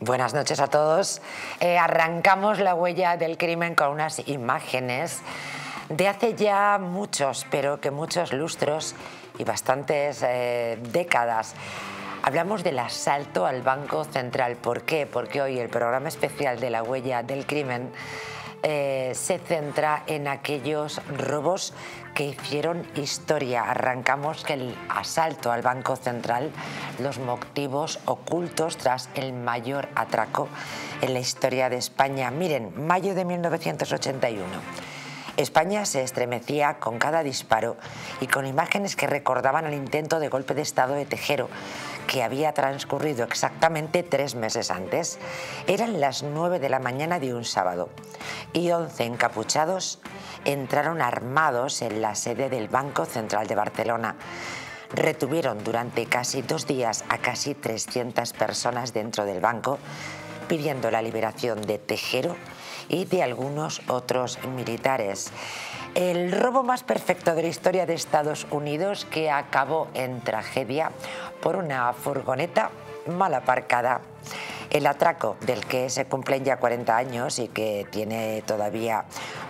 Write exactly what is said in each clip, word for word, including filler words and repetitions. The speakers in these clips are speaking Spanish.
Buenas noches a todos. Eh, arrancamos la huella del crimen con unas imágenes de hace ya muchos, pero que muchos lustros y bastantes eh, décadas. Hablamos del asalto al Banco Central. ¿Por qué? Porque hoy el programa especial de la huella del crimen eh, se centra en aquellos robos que hicieron historia. Arrancamos que el asalto al Banco Central, los motivos ocultos tras el mayor atraco en la historia de España. Miren, mayo de mil novecientos ochenta y uno. España se estremecía con cada disparo y con imágenes que recordaban el intento de golpe de Estado de Tejero, que había transcurrido exactamente tres meses antes. Eran las nueve de la mañana de un sábado y once encapuchados entraron armados en la sede del Banco Central de Barcelona. Retuvieron durante casi dos días a casi trescientas personas dentro del banco, pidiendo la liberación de Tejero y de algunos otros militares. El robo más perfecto de la historia de Estados Unidos, que acabó en tragedia por una furgoneta mal aparcada. El atraco del que se cumplen ya cuarenta años y que tiene todavía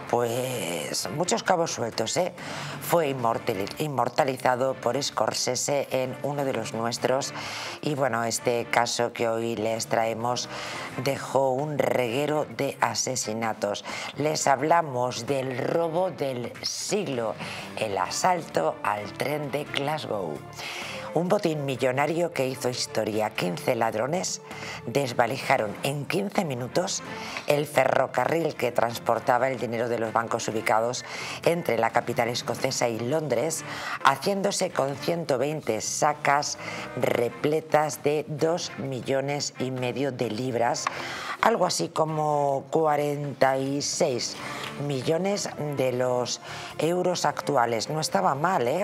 pues muchos cabos sueltos, ¿eh? Fue inmortalizado por Scorsese en Uno de los nuestros, y bueno, este caso que hoy les traemos dejó un reguero de asesinatos. Les hablamos del robo del siglo, el asalto al tren de Glasgow. Un botín millonario que hizo historia. quince ladrones desvalijaron en quince minutos el ferrocarril que transportaba el dinero de los bancos ubicados entre la capital escocesa y Londres, haciéndose con ciento veinte sacas repletas de dos millones y medio de libras, algo así como cuarenta y seis millones de los euros actuales. No estaba mal, ¿eh?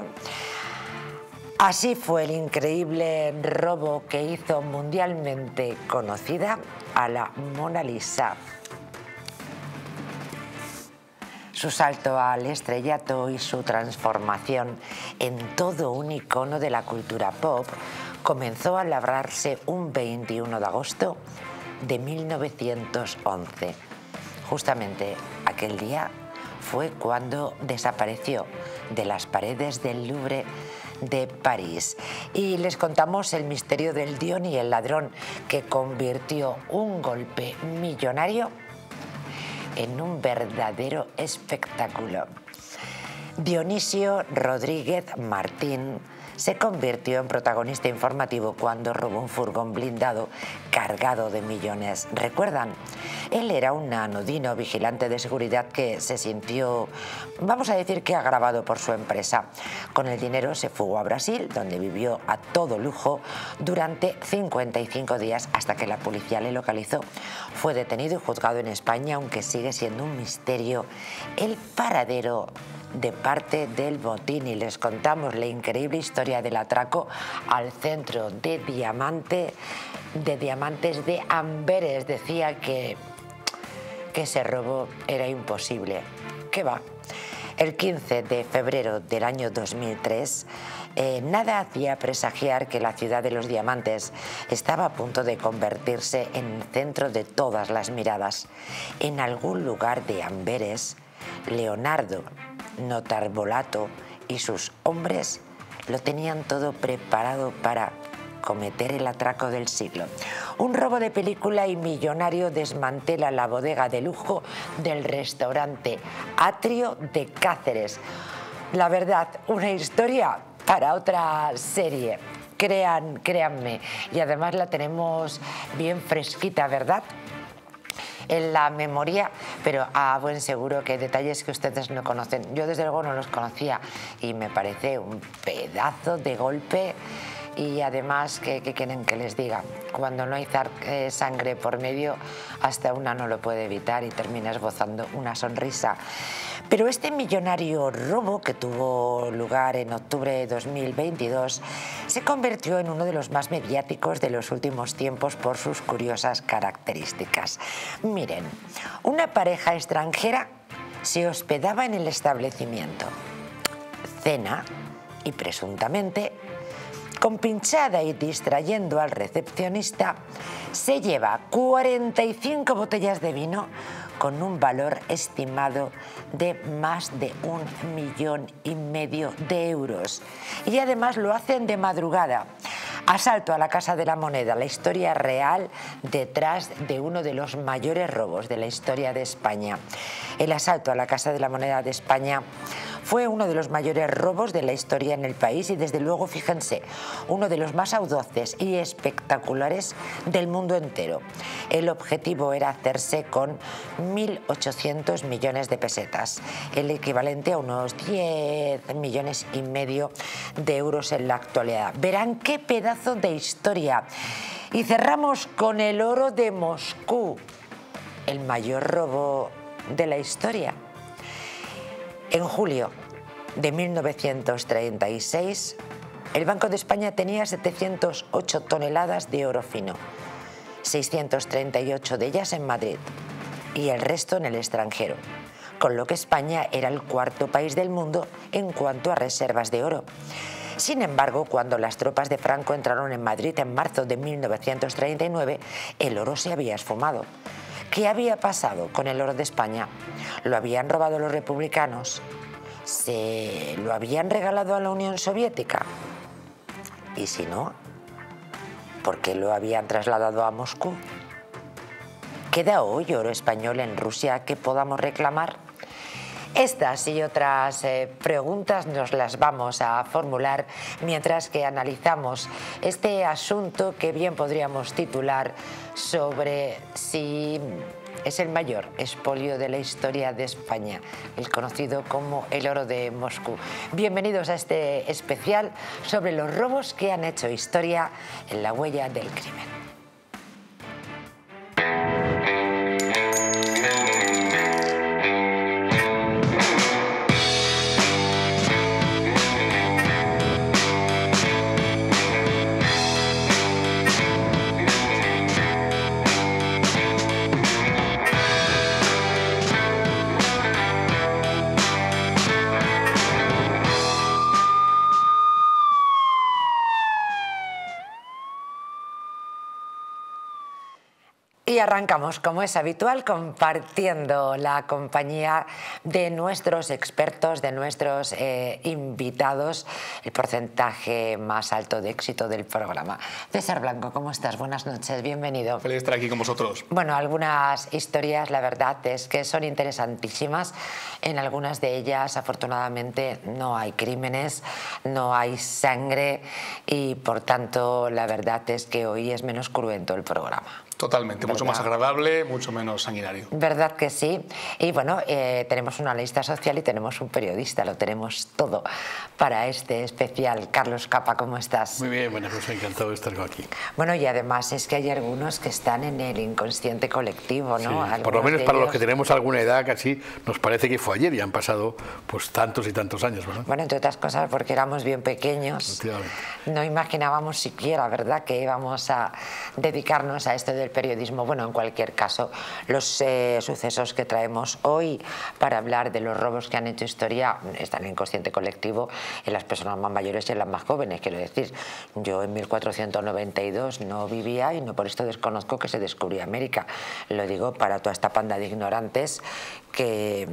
Así fue el increíble robo que hizo mundialmente conocida a la Mona Lisa. Su salto al estrellato y su transformación en todo un icono de la cultura pop comenzó a labrarse un veintiuno de agosto de mil novecientos once. Justamente aquel día fue cuando desapareció de las paredes del Louvre de París. Y les contamos el misterio del Dion y el ladrón, que convirtió un golpe millonario en un verdadero espectáculo. Dionisio Rodríguez Martín se convirtió en protagonista informativo cuando robó un furgón blindado cargado de millones. ¿Recuerdan? Él era un anodino vigilante de seguridad que se sintió, vamos a decir que agravado por su empresa. Con el dinero se fugó a Brasil, donde vivió a todo lujo durante cincuenta y cinco días hasta que la policía le localizó. Fue detenido y juzgado en España, aunque sigue siendo un misterio el paradero de parte del botín. Y les contamos la increíble historia del atraco al centro de diamante de diamantes de Amberes. Decía que, que ese robo era imposible. ¿Qué va? El quince de febrero del año dos mil tres, eh, nada hacía presagiar que la ciudad de los diamantes estaba a punto de convertirse en el centro de todas las miradas. En algún lugar de Amberes, Leonardo Notarbolato y sus hombres lo tenían todo preparado para cometer el atraco del siglo. Un robo de película y millonario desmantela la bodega de lujo del restaurante Atrio de Cáceres. La verdad, una historia para otra serie. Crean, créanme. Y además la tenemos bien fresquita, ¿verdad?, en la memoria, pero a buen seguro que hay detalles que ustedes no conocen. Yo desde luego no los conocía y me parece un pedazo de golpe. Y además, ¿qué, qué quieren que les diga? Cuando no hay eh, sangre por medio, hasta una no lo puede evitar y termina esbozando una sonrisa. Pero este millonario robo, que tuvo lugar en octubre de dos mil veintidós, se convirtió en uno de los más mediáticos de los últimos tiempos por sus curiosas características. Miren, una pareja extranjera se hospedaba en el establecimiento. Cena y presuntamente compinchada y distrayendo al recepcionista, se lleva cuarenta y cinco botellas de vino con un valor estimado de más de un millón y medio de euros. Y además lo hacen de madrugada. Asalto a la Casa de la Moneda, la historia real detrás de uno de los mayores robos de la historia de España. El asalto a la Casa de la Moneda de España fue uno de los mayores robos de la historia en el país y, desde luego, fíjense, uno de los más audaces y espectaculares del mundo entero. El objetivo era hacerse con mil ochocientos millones de pesetas, el equivalente a unos diez millones y medio de euros en la actualidad. Verán qué pedazo de historia. Y cerramos con el oro de Moscú, el mayor robo de la historia. En julio de mil novecientos treinta y seis, el Banco de España tenía setecientas ocho toneladas de oro fino, seiscientas treinta y ocho de ellas en Madrid y el resto en el extranjero, con lo que España era el cuarto país del mundo en cuanto a reservas de oro. Sin embargo, cuando las tropas de Franco entraron en Madrid en marzo de mil novecientos treinta y nueve, el oro se había esfumado. ¿Qué había pasado con el oro de España? ¿Lo habían robado los republicanos? ¿Se lo habían regalado a la Unión Soviética? Y si no, ¿por qué lo habían trasladado a Moscú? ¿Queda hoy oro español en Rusia que podamos reclamar? Estas y otras eh, preguntas nos las vamos a formular mientras que analizamos este asunto que bien podríamos titular sobre si es el mayor expolio de la historia de España, el conocido como el oro de Moscú. Bienvenidos a este especial sobre los robos que han hecho historia en la huella del crimen. Y arrancamos, como es habitual, compartiendo la compañía de nuestros expertos, de nuestros eh, invitados, el porcentaje más alto de éxito del programa. César Blanco, ¿cómo estás? Buenas noches, bienvenido. Feliz de estar aquí con vosotros. Bueno, algunas historias, la verdad es que son interesantísimas. En algunas de ellas, afortunadamente, no hay crímenes, no hay sangre y, por tanto, la verdad es que hoy es menos cruento el programa. Totalmente, ¿verdad? Mucho más agradable, mucho menos sanguinario. ¿Verdad que sí? Y bueno, eh, tenemos un analista social y tenemos un periodista, lo tenemos todo para este especial. Carlos Capa, ¿cómo estás? Muy bien, bueno, pues encantado de estar aquí. Bueno, y además es que hay algunos que están en el inconsciente colectivo, ¿no? Sí, por lo menos para ellos... los que tenemos alguna edad, casi nos parece que fue ayer y han pasado pues tantos y tantos años, ¿verdad? Bueno, entre otras cosas porque éramos bien pequeños, no imaginábamos siquiera, ¿verdad?, que íbamos a dedicarnos a esto del periodismo. Bueno, en cualquier caso, los eh, sucesos que traemos hoy para hablar de los robos que han hecho historia están en el inconsciente colectivo, en las personas más mayores y en las más jóvenes. Quiero decir, yo en mil cuatrocientos noventa y dos no vivía y no por esto desconozco que se descubrió América. Lo digo para toda esta panda de ignorantes que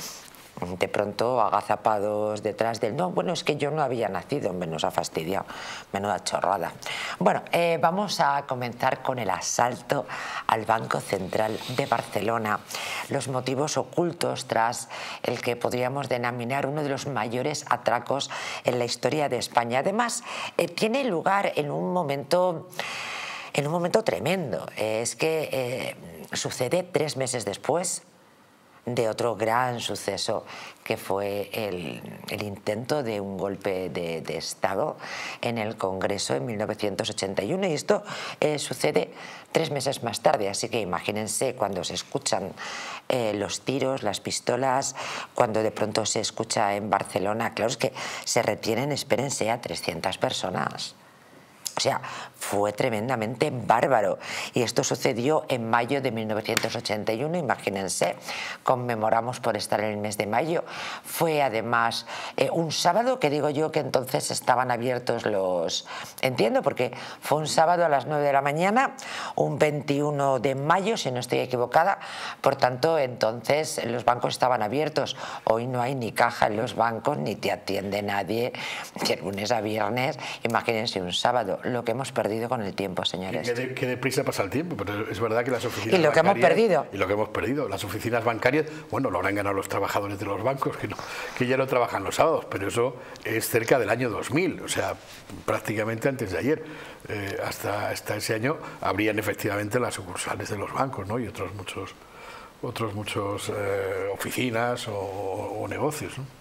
de pronto agazapados detrás del no, bueno, es que yo no había nacido, me nos ha fastidiado, menuda chorrada. Bueno, eh, vamos a comenzar con el asalto al Banco Central de Barcelona, los motivos ocultos tras el que podríamos denominar uno de los mayores atracos en la historia de España. Además, eh, tiene lugar en un momento, en un momento tremendo. Eh, es que eh, sucede tres meses después de otro gran suceso que fue el, el intento de un golpe de, de Estado en el Congreso en mil novecientos ochenta y uno, y esto eh, sucede tres meses más tarde, así que imagínense cuando se escuchan eh, los tiros, las pistolas, cuando de pronto se escucha en Barcelona, claro, es que se retienen, espérense, a trescientas personas. O sea, fue tremendamente bárbaro. Y esto sucedió en mayo de mil novecientos ochenta y uno, imagínense, conmemoramos por estar en el mes de mayo. Fue además eh, un sábado, que digo yo que entonces estaban abiertos los... Entiendo, porque fue un sábado a las nueve de la mañana, un veintiuno de mayo, si no estoy equivocada, por tanto, entonces los bancos estaban abiertos. Hoy no hay ni caja en los bancos, ni te atiende nadie, de lunes a viernes, imagínense un sábado, lo que hemos perdido con el tiempo, señores. Qué, de, qué deprisa pasa el tiempo, pero es verdad que las oficinas Y lo que hemos perdido. Y lo que hemos perdido, las oficinas bancarias, bueno, lo habrán ganado los trabajadores de los bancos, que, no, que ya no trabajan los sábados, pero eso es cerca del año dos mil, o sea, prácticamente antes de ayer. Eh, hasta, hasta ese año habrían efectivamente las sucursales de los bancos, ¿no? Y otros muchos, otros muchos eh, oficinas o, o negocios, ¿no?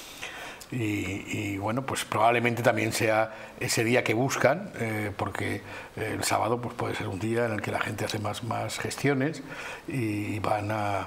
Y, y bueno, pues probablemente también sea ese día que buscan, eh, porque el sábado pues puede ser un día en el que la gente hace más, más gestiones y van a,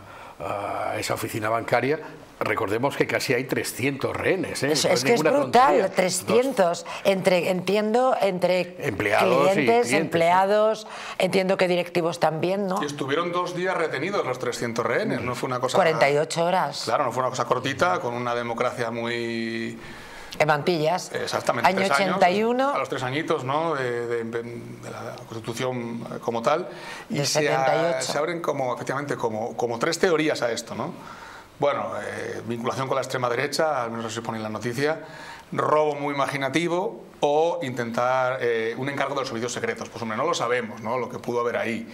a esa oficina bancaria. Recordemos que casi hay trescientos rehenes, ¿eh? Es, no es, es que es brutal, tontería. trescientos, entre, entiendo, entre empleados clientes, clientes, empleados, ¿sí? Entiendo que directivos también, ¿no? Y estuvieron dos días retenidos los trescientos rehenes, no fue una cosa... cuarenta y ocho horas. Claro, no fue una cosa cortita, con una democracia muy... En Mantillas. Exactamente. Año tres ochenta y uno. Años, a los tres añitos, ¿no? de, de, de la Constitución como tal. Y Del se, setenta y ocho. A, se abren como, efectivamente, como, como tres teorías a esto, ¿no? Bueno, eh, vinculación con la extrema derecha, al menos así se pone en la noticia, robo muy imaginativo o intentar eh, un encargo de los servicios secretos. Pues hombre, no lo sabemos, ¿no? Lo que pudo haber ahí.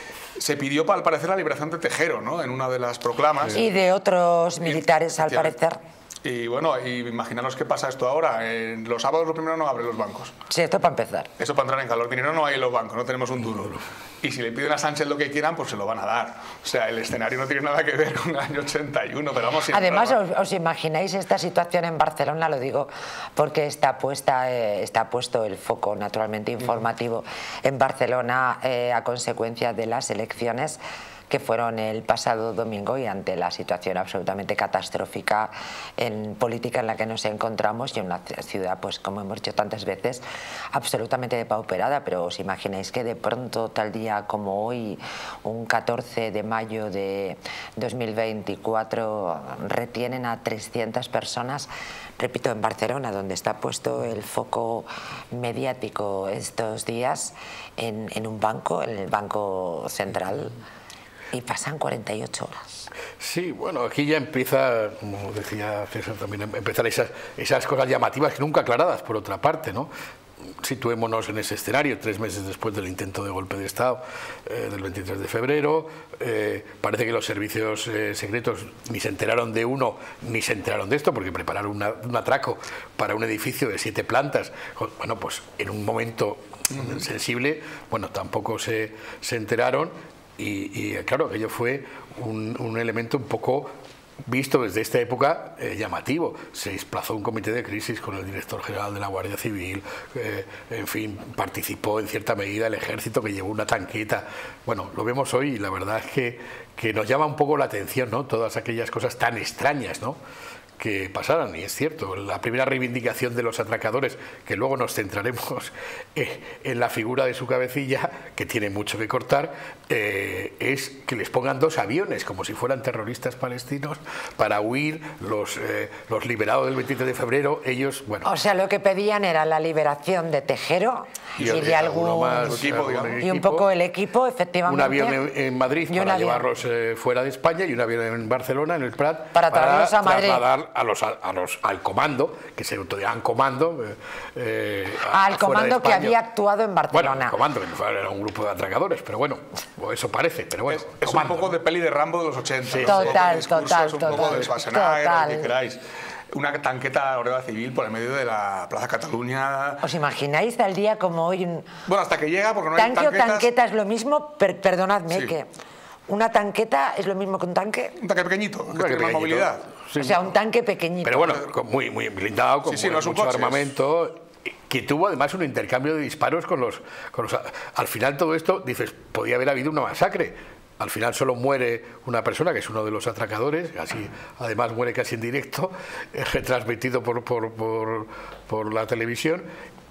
Se pidió, al parecer, la liberación de Tejero, ¿no? En una de las proclamas. Y de otros militares, al parecer. Y bueno, y imaginaros qué pasa esto ahora. En los sábados lo primero no abren los bancos. Sí, esto para empezar. Eso para entrar en calor. Dinero no hay en los bancos, no tenemos un duro. Y si le piden a Sánchez lo que quieran, pues se lo van a dar. O sea, el escenario no tiene nada que ver con el año ochenta y uno, pero vamos... Además, os, os imagináis esta situación en Barcelona, lo digo porque está, puesta, eh, está puesto el foco naturalmente informativo en Barcelona eh, a consecuencia de las elecciones que fueron el pasado domingo y ante la situación absolutamente catastrófica en política en la que nos encontramos y en una ciudad, pues como hemos dicho tantas veces, absolutamente depauperada. Pero os imagináis que de pronto, tal día como hoy, un catorce de mayo de dos mil veinticuatro, retienen a trescientas personas, repito, en Barcelona, donde está puesto el foco mediático estos días, en, en un banco, en el Banco Central. Y pasan cuarenta y ocho horas. Sí, bueno, aquí ya empieza, como decía César también, empezar esas, esas cosas llamativas que nunca aclaradas, por otra parte, ¿no? Situémonos en ese escenario, tres meses después del intento de golpe de Estado eh, del veintitrés de febrero. Eh, parece que los servicios eh, secretos ni se enteraron de uno ni se enteraron de esto, porque prepararon una, un atraco para un edificio de siete plantas. Bueno, pues en un momento uh-huh. sensible, bueno, tampoco se, se enteraron. Y, y claro, aquello fue un, un elemento un poco visto desde esta época eh, llamativo. Se desplazó un comité de crisis con el director general de la Guardia Civil, eh, en fin, participó en cierta medida el ejército, que llevó una tanqueta. Bueno, lo vemos hoy y la verdad es que, que nos llama un poco la atención, ¿no? Todas aquellas cosas tan extrañas, ¿no?, que pasaran. Y es cierto, la primera reivindicación de los atracadores, que luego nos centraremos eh, en la figura de su cabecilla, que tiene mucho que cortar, eh, es que les pongan dos aviones como si fueran terroristas palestinos para huir los, eh, los liberados del veintitrés de febrero. Ellos, bueno... O sea, lo que pedían era la liberación de Tejero y, y de algún... Más, equipo, algún y un poco el equipo, efectivamente. Un avión en, en Madrid para avión. llevarlos eh, fuera de España, y un avión en Barcelona, en el Prat, para, para traerlos a Madrid. Trasladar a los, a los, al comando, que se autodiraban comando. Eh, a, al comando que había actuado en Barcelona. Bueno, el comando, que era un grupo de atracadores, pero bueno, eso parece. Pero bueno, es es comando, un poco ¿no? de peli de Rambo de los ochenta. Sí, total, es total, un total. poco de Schwarzenegger, total. lo que queráis. Una tanqueta de la Guardia Civil por el medio de la Plaza Cataluña. ¿Os imagináis tal día como hoy? Un... Bueno, hasta que llega, porque no tanque hay tanquetas. o tanqueta es lo mismo, per perdonadme, sí. que una tanqueta es lo mismo que un tanque. Un tanque pequeñito, que Un tiene tanque más pequeñito. movilidad. Sí. O sea, un tanque pequeñito. Pero bueno, con muy, muy blindado, con sí, sí, muy, no es un mucho coche, armamento, que tuvo además un intercambio de disparos con los, con los... Al final todo esto, dices, podía haber habido una masacre. Al final solo muere una persona, que es uno de los atracadores, así, además muere casi en directo, eh, retransmitido por, por, por, por la televisión.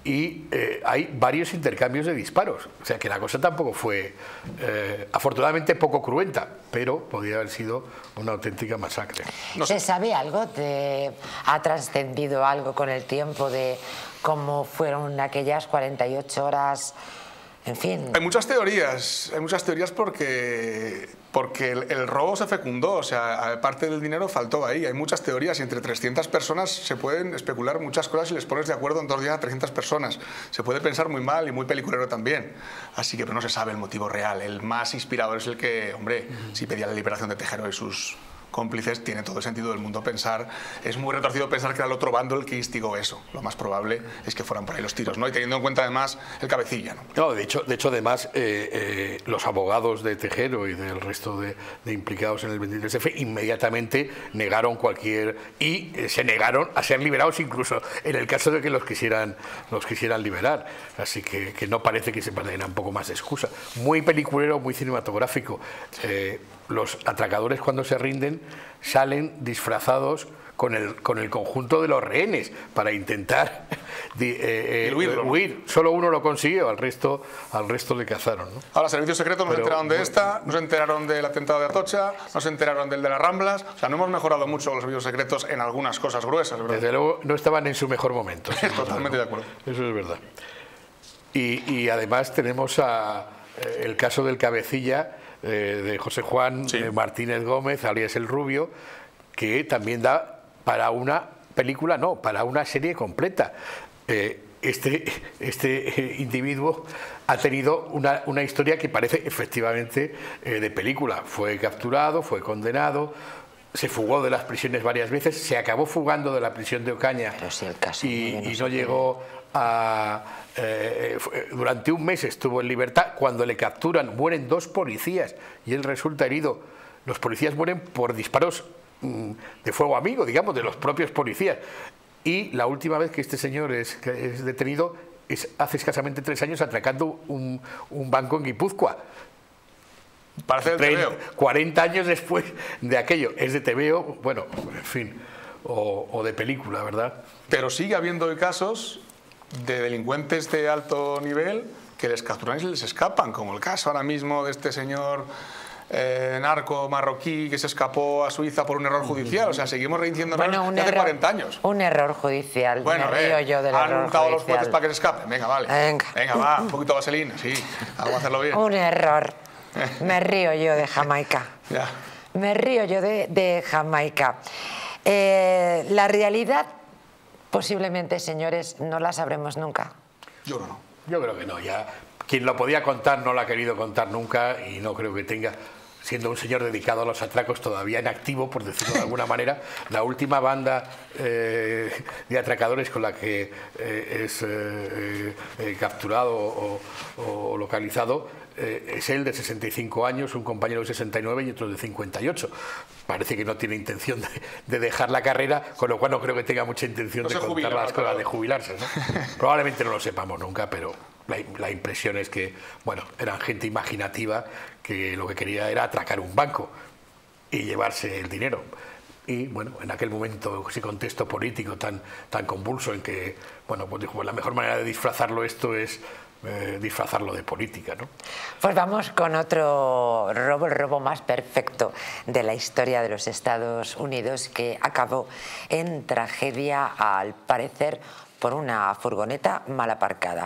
y eh, hay varios intercambios de disparos. O sea que la cosa tampoco fue, eh, afortunadamente, poco cruenta, pero podría haber sido una auténtica masacre. No sé. ¿Se sabe algo? De, ¿Ha trascendido algo con el tiempo de cómo fueron aquellas cuarenta y ocho horas? En fin. Hay muchas teorías, hay muchas teorías porque, porque el, el robo se fecundó, o sea, parte del dinero faltó ahí. Hay muchas teorías y entre trescientas personas se pueden especular muchas cosas si les pones de acuerdo en dos días a trescientas personas. Se puede pensar muy mal y muy peliculero también. Así que pero no se sabe el motivo real. El más inspirador es el que, hombre, si pedía la liberación de Tejero y sus cómplices, tiene todo el sentido del mundo pensar, es muy retorcido pensar que era el otro bando el que instigó eso. Lo más probable es que fueran por ahí los tiros, ¿no? Y teniendo en cuenta además el cabecilla, ¿no? No, de hecho, de hecho además, eh, eh, los abogados de Tejero y del resto de, de implicados en el veintitrés efe inmediatamente negaron cualquier... y eh, se negaron a ser liberados incluso en el caso de que los quisieran, los quisieran liberar. Así que, que no parece que se tenga un poco más de excusa. Muy peliculero, muy cinematográfico. Eh, los atracadores cuando se rinden salen disfrazados con el, con el conjunto de los rehenes para intentar eh, eh, huir, huir. Solo uno lo consiguió, al resto, al resto le cazaron, ¿no? Ahora, servicios secretos no se enteraron de esta, no se enteraron del atentado de Atocha, no se enteraron del de las Ramblas. O sea, no hemos mejorado mucho los servicios secretos en algunas cosas gruesas, ¿verdad? Desde luego no estaban en su mejor momento. Totalmente de acuerdo. Eso es verdad. Y, y además tenemos a, eh, el caso del cabecilla, de José Juan sí. Martínez Gómez, alias El Rubio, que también da para una película, no, para una serie completa. Eh, este, este individuo ha tenido una, una historia que parece efectivamente eh, de película. Fue capturado, fue condenado, se fugó de las prisiones varias veces, se acabó fugando de la prisión de Ocaña sí, el caso, y, no, y no llegó a... Eh, durante un mes estuvo en libertad. Cuando le capturan mueren dos policías y él resulta herido. Los policías mueren por disparos mm, de fuego amigo, digamos, de los propios policías. Y la última vez que este señor es, que es detenido es hace escasamente tres años atracando un, un banco en Guipúzcoa. Parece el tebeo. cuarenta años después de aquello. Es de tebeo, bueno, en fin, o, o de película, ¿verdad? Pero sigue habiendo casos de delincuentes de alto nivel que les capturan y se les escapan, como el caso ahora mismo de este señor eh, narco marroquí que se escapó a Suiza por un error judicial. O sea, seguimos reincidiendo bueno, de hace error, cuarenta años. Un error judicial. Bueno, me río eh, yo del han error untado judicial. los jueces para que se escapen. Venga, vale. Venga, Venga va, un poquito de vaselina, sí. Vamos a hacerlo bien. Un error. Me río yo de Jamaica. Ya. Me río yo de, de Jamaica. Eh, la realidad, posiblemente, señores, no la sabremos nunca. Yo creo no. Yo creo que no. Ya quien lo podía contar no lo ha querido contar nunca y no creo que tenga, siendo un señor dedicado a los atracos, todavía en activo, por decirlo de alguna manera. La última banda eh, de atracadores con la que eh, es eh, eh, capturado o, o localizado eh, es él, de sesenta y cinco años, un compañero de sesenta y nueve y otro de cincuenta y ocho. Parece que no tiene intención de, de dejar la carrera, con lo cual no creo que tenga mucha intención no de contar jubila, las claro. cosas, de jubilarse, ¿no? Probablemente no lo sepamos nunca, pero la, la impresión es que, bueno, eran gente imaginativa que lo que quería era atracar un banco y llevarse el dinero. Y bueno, en aquel momento, ese contexto político tan, tan convulso en que, bueno, pues dijo, la mejor manera de disfrazarlo esto es eh, disfrazarlo de política, ¿no? Pues vamos con otro robo, el robo más perfecto de la historia de los Estados Unidos, que acabó en tragedia, al parecer, por una furgoneta mal aparcada.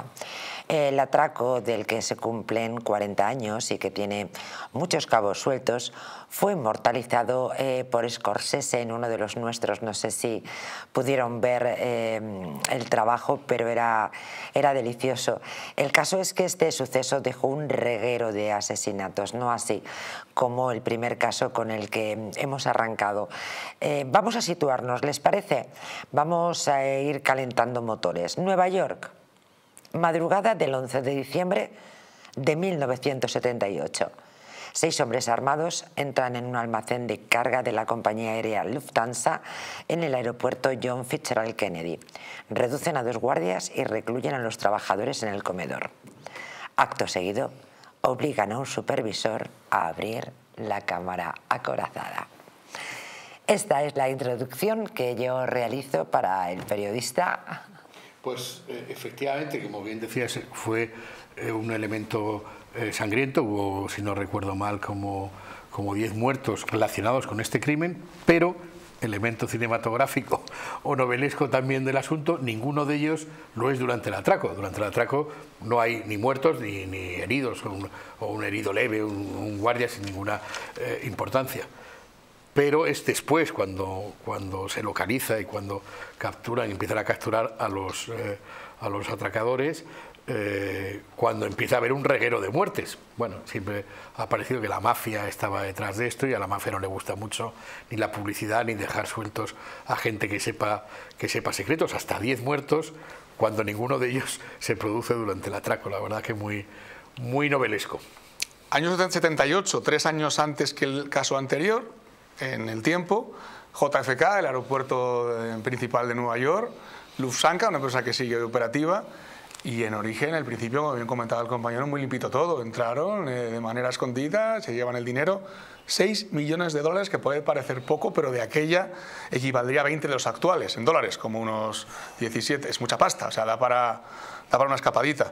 El atraco, del que se cumplen cuarenta años y que tiene muchos cabos sueltos, fue inmortalizado eh, por Scorsese en uno de los nuestros. No sé si pudieron ver eh, el trabajo, pero era, era delicioso. El caso es que este suceso dejó un reguero de asesinatos, no así como el primer caso con el que hemos arrancado. Eh, vamos a situarnos, ¿les parece? Vamos a ir calentando motores. Nueva York. Madrugada del once de diciembre de mil novecientos setenta y ocho. Seis hombres armados entran en un almacén de carga de la compañía aérea Lufthansa en el aeropuerto John Fitzgerald Kennedy. Reducen a dos guardias y recluyen a los trabajadores en el comedor. Acto seguido, obligan a un supervisor a abrir la cámara acorazada. Esta es la introducción que yo realizo para el periodista. Pues eh, efectivamente, como bien decías, fue eh, un elemento eh, sangriento. Hubo, si no recuerdo mal, como, como diez muertos relacionados con este crimen, pero elemento cinematográfico o novelesco también del asunto, ninguno de ellos lo es durante el atraco. Durante el atraco no hay ni muertos ni, ni heridos, o un, o un herido leve, un, un guardia sin ninguna eh, importancia. Pero es después, cuando, cuando se localiza y cuando capturan y empiezan a capturar a los, eh, a los atracadores, eh, cuando empieza a haber un reguero de muertes. Bueno, siempre ha parecido que la mafia estaba detrás de esto y a la mafia no le gusta mucho ni la publicidad ni dejar sueltos a gente que sepa, que sepa secretos. Hasta diez muertos cuando ninguno de ellos se produce durante el atraco. La verdad que muy, muy novelesco. Año setenta y ocho, tres años antes que el caso anterior, en el tiempo, J F K, el aeropuerto principal de Nueva York, Lufthansa, una empresa que sigue operativa, y en origen, al principio, como bien comentaba el compañero, muy limpito todo. Entraron eh, de manera escondida, se llevan el dinero, seis millones de dólares, que puede parecer poco, pero de aquella equivaldría a veinte de los actuales, en dólares, como unos diecisiete, es mucha pasta, o sea, da para, da para una escapadita.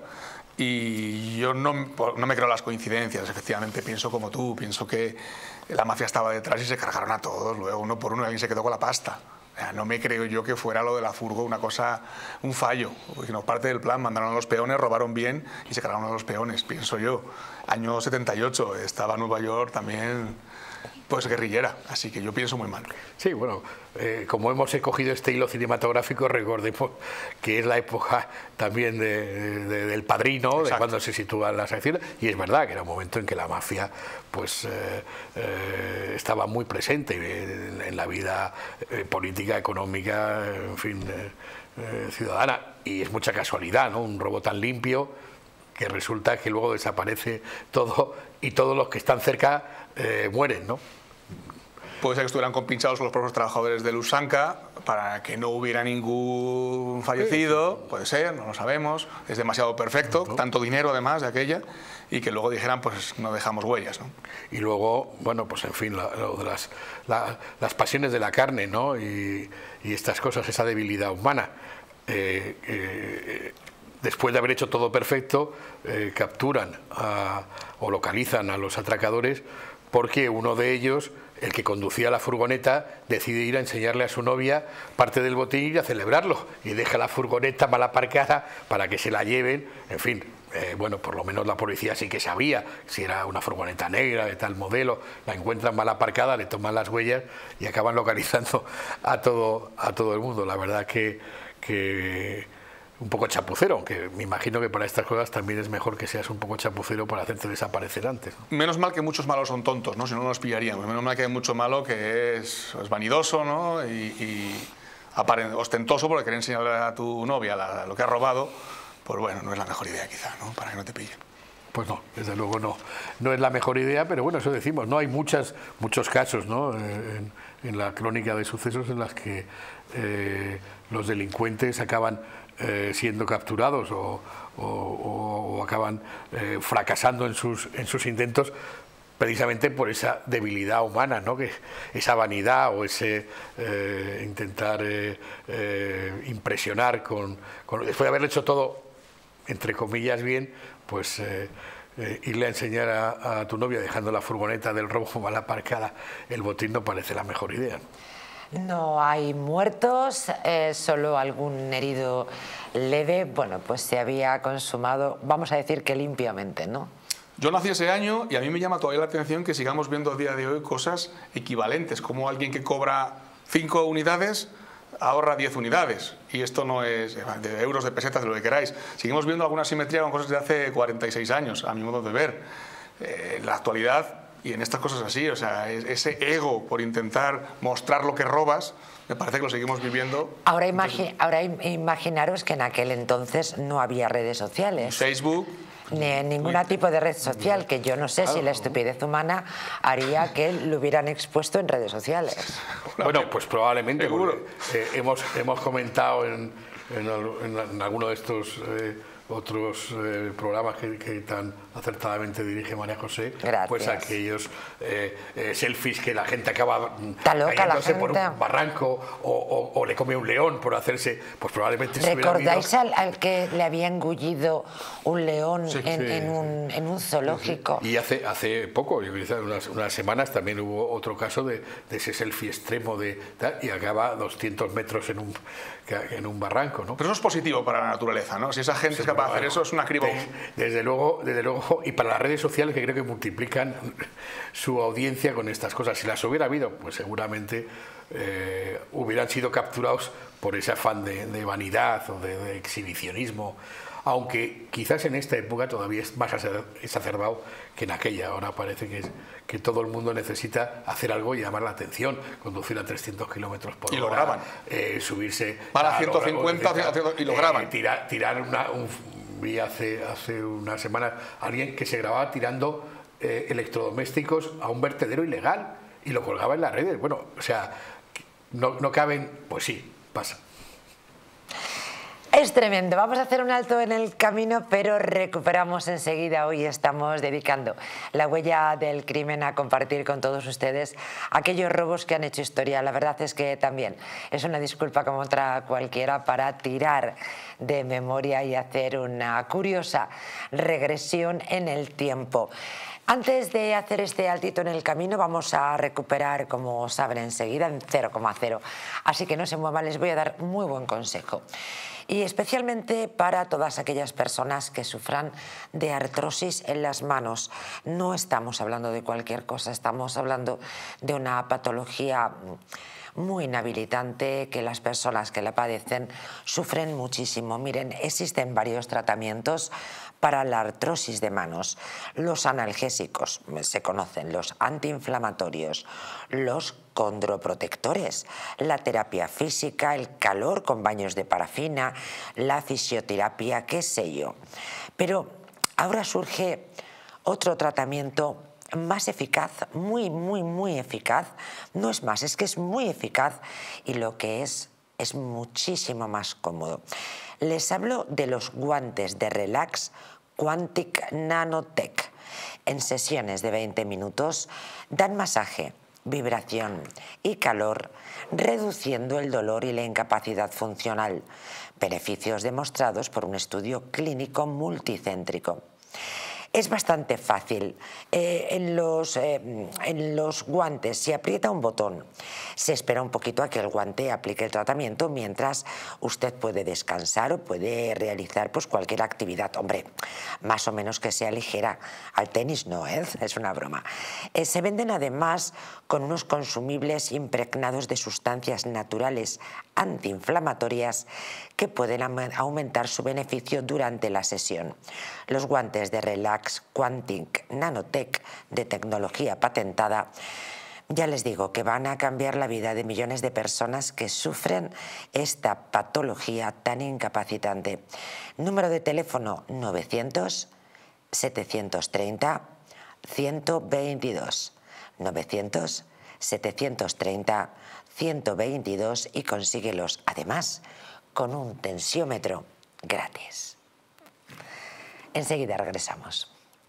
Y yo no, no me creo las coincidencias, efectivamente, pienso como tú, pienso que la mafia estaba detrás y se cargaron a todos, luego uno por uno alguien se quedó con la pasta. No me creo yo que fuera lo de la furgo una cosa, un fallo, sino parte del plan. Mandaron a los peones, robaron bien y se cargaron a los peones, pienso yo. Año setenta y ocho, estaba Nueva York también, pues guerrillera, así que yo pienso muy mal. Sí, bueno, eh, como hemos escogido este hilo cinematográfico, recordemos que es la época también de, de, del Padrino, exacto, de cuando se sitúan las acciones, y es verdad que era un momento en que la mafia pues eh, eh, estaba muy presente en, en la vida eh, política, económica, en fin, eh, eh, ciudadana, y es mucha casualidad, ¿no? Un robo tan limpio que resulta que luego desaparece todo y todos los que están cerca eh, mueren, ¿no? Puede ser que estuvieran compinchados con los propios trabajadores de Lufthansa para que no hubiera ningún fallecido, sí, puede ser, no lo sabemos, es demasiado perfecto, ¿no? Tanto dinero además de aquella, y que luego dijeran, pues no dejamos huellas, ¿no? Y luego, bueno, pues en fin, la, lo de las, la, las pasiones de la carne, ¿no? Y, y estas cosas, esa debilidad humana. Eh, eh, después de haber hecho todo perfecto, eh, capturan a, o localizan a los atracadores porque uno de ellos, el que conducía la furgoneta, decide ir a enseñarle a su novia parte del botín y a celebrarlo, y deja la furgoneta mal aparcada para que se la lleven. En fin, eh, bueno, por lo menos la policía sí que sabía si era una furgoneta negra de tal modelo, la encuentran mal aparcada, le toman las huellas y acaban localizando a todo, a todo el mundo. La verdad que, que un poco chapucero, aunque me imagino que para estas cosas también es mejor que seas un poco chapucero para hacerte desaparecer antes, ¿no? Menos mal que muchos malos son tontos, ¿no? Si no, no nos pillaríamos. Menos mal que hay mucho malo que es, es vanidoso, ¿no? Y, y ostentoso porque querer enseñarle a tu novia la, lo que ha robado, pues bueno, no es la mejor idea quizá, ¿no? Para que no te pillen. Pues no, desde luego no, no es la mejor idea, pero bueno, eso decimos, ¿no? Hay muchas, muchos casos, ¿no? En, en la crónica de sucesos en las que eh, los delincuentes acaban Eh, siendo capturados o, o, o acaban eh, fracasando en sus, en sus intentos precisamente por esa debilidad humana, ¿no? Que esa vanidad o ese eh, intentar eh, eh, impresionar con, con, después de haberlo hecho todo entre comillas bien, pues eh, eh, irle a enseñar a, a tu novia dejando la furgoneta del robo mal aparcada el botín no parece la mejor idea. No hay muertos, eh, solo algún herido leve. Bueno, pues se había consumado, vamos a decir que limpiamente, ¿no? Yo nací ese año y a mí me llama todavía la atención que sigamos viendo a día de hoy cosas equivalentes, como alguien que cobra cinco unidades ahorra diez unidades, y esto no es de euros, de pesetas, de lo que queráis. Seguimos viendo alguna simetría con cosas de hace cuarenta y seis años, a mi modo de ver. Eh, en la actualidad y en estas cosas así, o sea, ese ego por intentar mostrar lo que robas, me parece que lo seguimos viviendo. Ahora, imagi ahora imaginaros que en aquel entonces no había redes sociales. Facebook. Ni ningún tipo de red social, que yo no sé si la estupidez humana haría que lo hubieran expuesto en redes sociales. Bueno, pues probablemente, porque, eh, hemos, hemos comentado en, en, en, en alguno de estos eh, otros eh, programas que, que tan acertadamente dirige María José, Gracias. Pues aquellos eh, eh, selfies que la gente acaba cayéndose por un barranco o, o, o le come un león por hacerse, pues probablemente se ¿Recordáis al, al que le había engullido un león sí, en, sí, en, un, en un zoológico? Sí, sí. Y hace, hace poco, unas, unas semanas, también hubo otro caso de, de ese selfie extremo de tal, y acaba doscientos metros en un, en un barranco, ¿no? Pero eso es positivo para la naturaleza, ¿no? Si esa gente sí, es capaz de hacer eso, es una criba. Desde, desde luego, desde luego, y para las redes sociales, que creo que multiplican su audiencia con estas cosas. Si las hubiera habido, pues seguramente eh, hubieran sido capturados por ese afán de, de vanidad o de, de exhibicionismo, aunque quizás en esta época todavía es más exacerbado que en aquella. Ahora parece que, es, que todo el mundo necesita hacer algo y llamar la atención, conducir a trescientos kilómetros por hora. Y lo graban. Eh, subirse... Para ciento cincuenta y lo graban. Eh, tirar tirar una, un, vi hace, hace unas semanas a alguien que se grababa tirando eh, electrodomésticos a un vertedero ilegal y lo colgaba en las redes. Bueno, o sea, no, no caben... Pues sí, pasa. Es tremendo. Vamos a hacer un alto en el camino, pero recuperamos enseguida. Hoy estamos dedicando la huella del crimen a compartir con todos ustedes aquellos robos que han hecho historia. La verdad es que también es una disculpa como otra cualquiera para tirar de memoria y hacer una curiosa regresión en el tiempo. Antes de hacer este altito en el camino vamos a recuperar, como saben, enseguida en cero coma cero. Así que no se muevan, les voy a dar muy buen consejo. Y especialmente para todas aquellas personas que sufran de artrosis en las manos. No estamos hablando de cualquier cosa, estamos hablando de una patología muy inhabilitante que las personas que la padecen sufren muchísimo. Miren, existen varios tratamientos para la artrosis de manos. Los analgésicos se conocen, los antiinflamatorios, los condroprotectores, la terapia física, el calor con baños de parafina, la fisioterapia, qué sé yo. Pero ahora surge otro tratamiento más eficaz, muy, muy, muy eficaz. No es más, es que es muy eficaz y lo que es, es muchísimo más cómodo. Les hablo de los guantes de relax Quantic Nanotech. En sesiones de veinte minutos dan masaje, vibración y calor, reduciendo el dolor y la incapacidad funcional. Beneficios demostrados por un estudio clínico multicéntrico. Es bastante fácil. Eh, en, los, eh, en los guantes se aprieta un botón. Se espera un poquito a que el guante aplique el tratamiento mientras usted puede descansar o puede realizar pues, cualquier actividad. Hombre, más o menos que sea ligera. Al tenis no, ¿eh? Es una broma. Eh, se venden además con unos consumibles impregnados de sustancias naturales antiinflamatorias que pueden aumentar su beneficio durante la sesión. Los guantes de Relax Quantic Nanotech de tecnología patentada, ya les digo que van a cambiar la vida de millones de personas que sufren esta patología tan incapacitante. Número de teléfono novecientos, setecientos treinta, ciento veintidós. novecientos, setecientos treinta, ciento veintidós y consíguelos además con un tensiómetro gratis. Enseguida regresamos.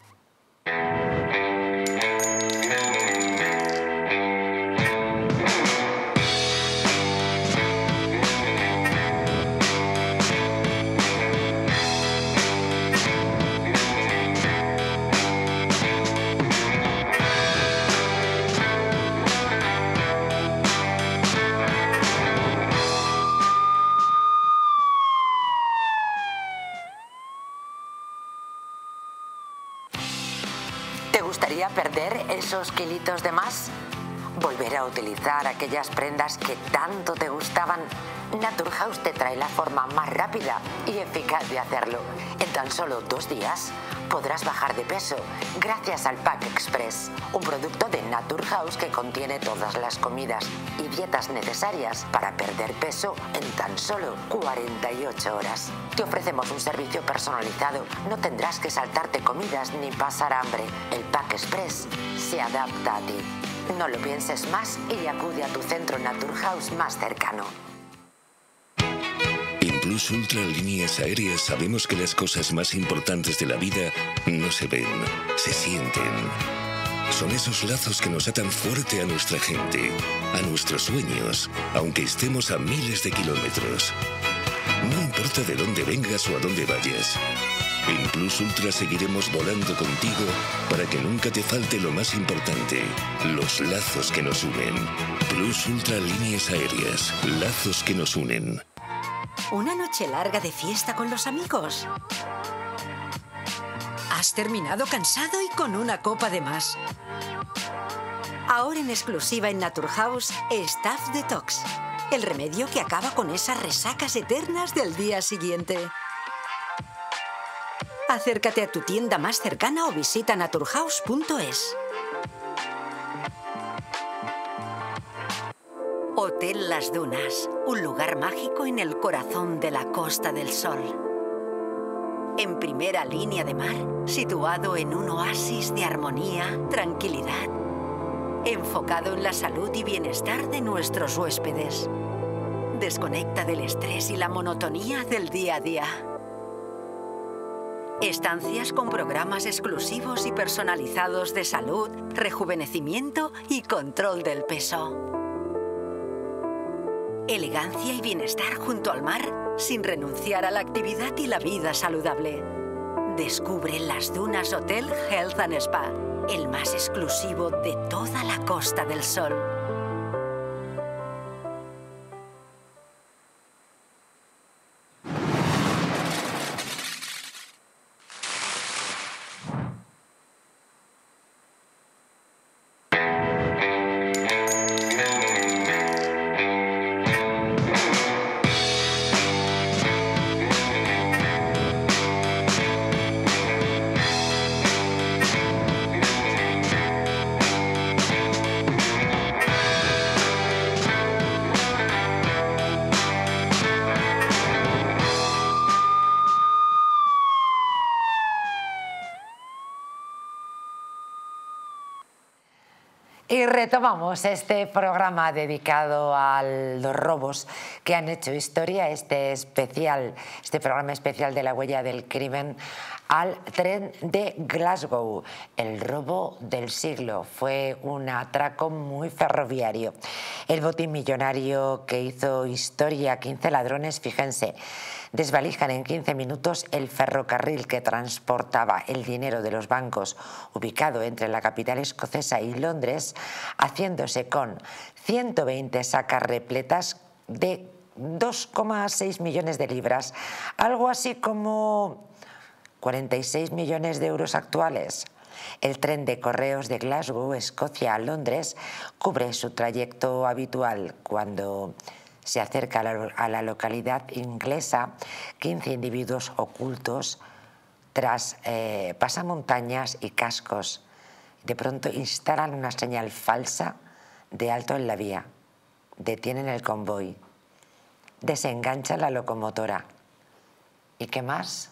¿Te gustaría perder esos kilitos de más? ¿Volver a utilizar aquellas prendas que tanto te gustaban? Naturhaus te trae la forma más rápida y eficaz de hacerlo. En tan solo dos días podrás bajar de peso gracias al Pack Express, un producto de Naturhaus que contiene todas las comidas y dietas necesarias para perder peso en tan solo cuarenta y ocho horas. Te ofrecemos un servicio personalizado, no tendrás que saltarte comidas ni pasar hambre. El Pack Express se adapta a ti. No lo pienses más y acude a tu centro Naturhaus más cercano. Plus Ultra Líneas Aéreas sabemos que las cosas más importantes de la vida no se ven, se sienten. Son esos lazos que nos atan fuerte a nuestra gente, a nuestros sueños, aunque estemos a miles de kilómetros. No importa de dónde vengas o a dónde vayas. En Plus Ultra seguiremos volando contigo para que nunca te falte lo más importante, los lazos que nos unen. Plus Ultra Líneas Aéreas, lazos que nos unen. ¿Una noche larga de fiesta con los amigos? ¿Has terminado cansado y con una copa de más? Ahora en exclusiva en Naturhaus, Staff Detox. El remedio que acaba con esas resacas eternas del día siguiente. Acércate a tu tienda más cercana o visita naturhaus punto es. Hotel Las Dunas, un lugar mágico en el corazón de la Costa del Sol. En primera línea de mar, situado en un oasis de armonía, tranquilidad, enfocado en la salud y bienestar de nuestros huéspedes. Desconecta del estrés y la monotonía del día a día. Estancias con programas exclusivos y personalizados de salud, rejuvenecimiento y control del peso. Elegancia y bienestar junto al mar, sin renunciar a la actividad y la vida saludable. Descubre Las Dunas Hotel Health and Spa, el más exclusivo de toda la Costa del Sol. Y retomamos este programa dedicado a los robos que han hecho historia, este especial, este programa especial de la huella del crimen, al tren de Glasgow. El robo del siglo, fue un atraco muy ferroviario. El botín millonario que hizo historia, quince ladrones, fíjense, desvalijan en quince minutos el ferrocarril que transportaba el dinero de los bancos, ubicado entre la capital escocesa y Londres, haciéndose con ciento veinte sacas repletas de dos coma seis millones de libras, algo así como cuarenta y seis millones de euros actuales. El tren de correos de Glasgow, Escocia, a Londres, cubre su trayecto habitual. Cuando se acerca a la, a la localidad inglesa, quince individuos ocultos, tras eh, pasamontañas y cascos, de pronto instalan una señal falsa de alto en la vía, detienen el convoy, desenganchan la locomotora. ¿Y qué más?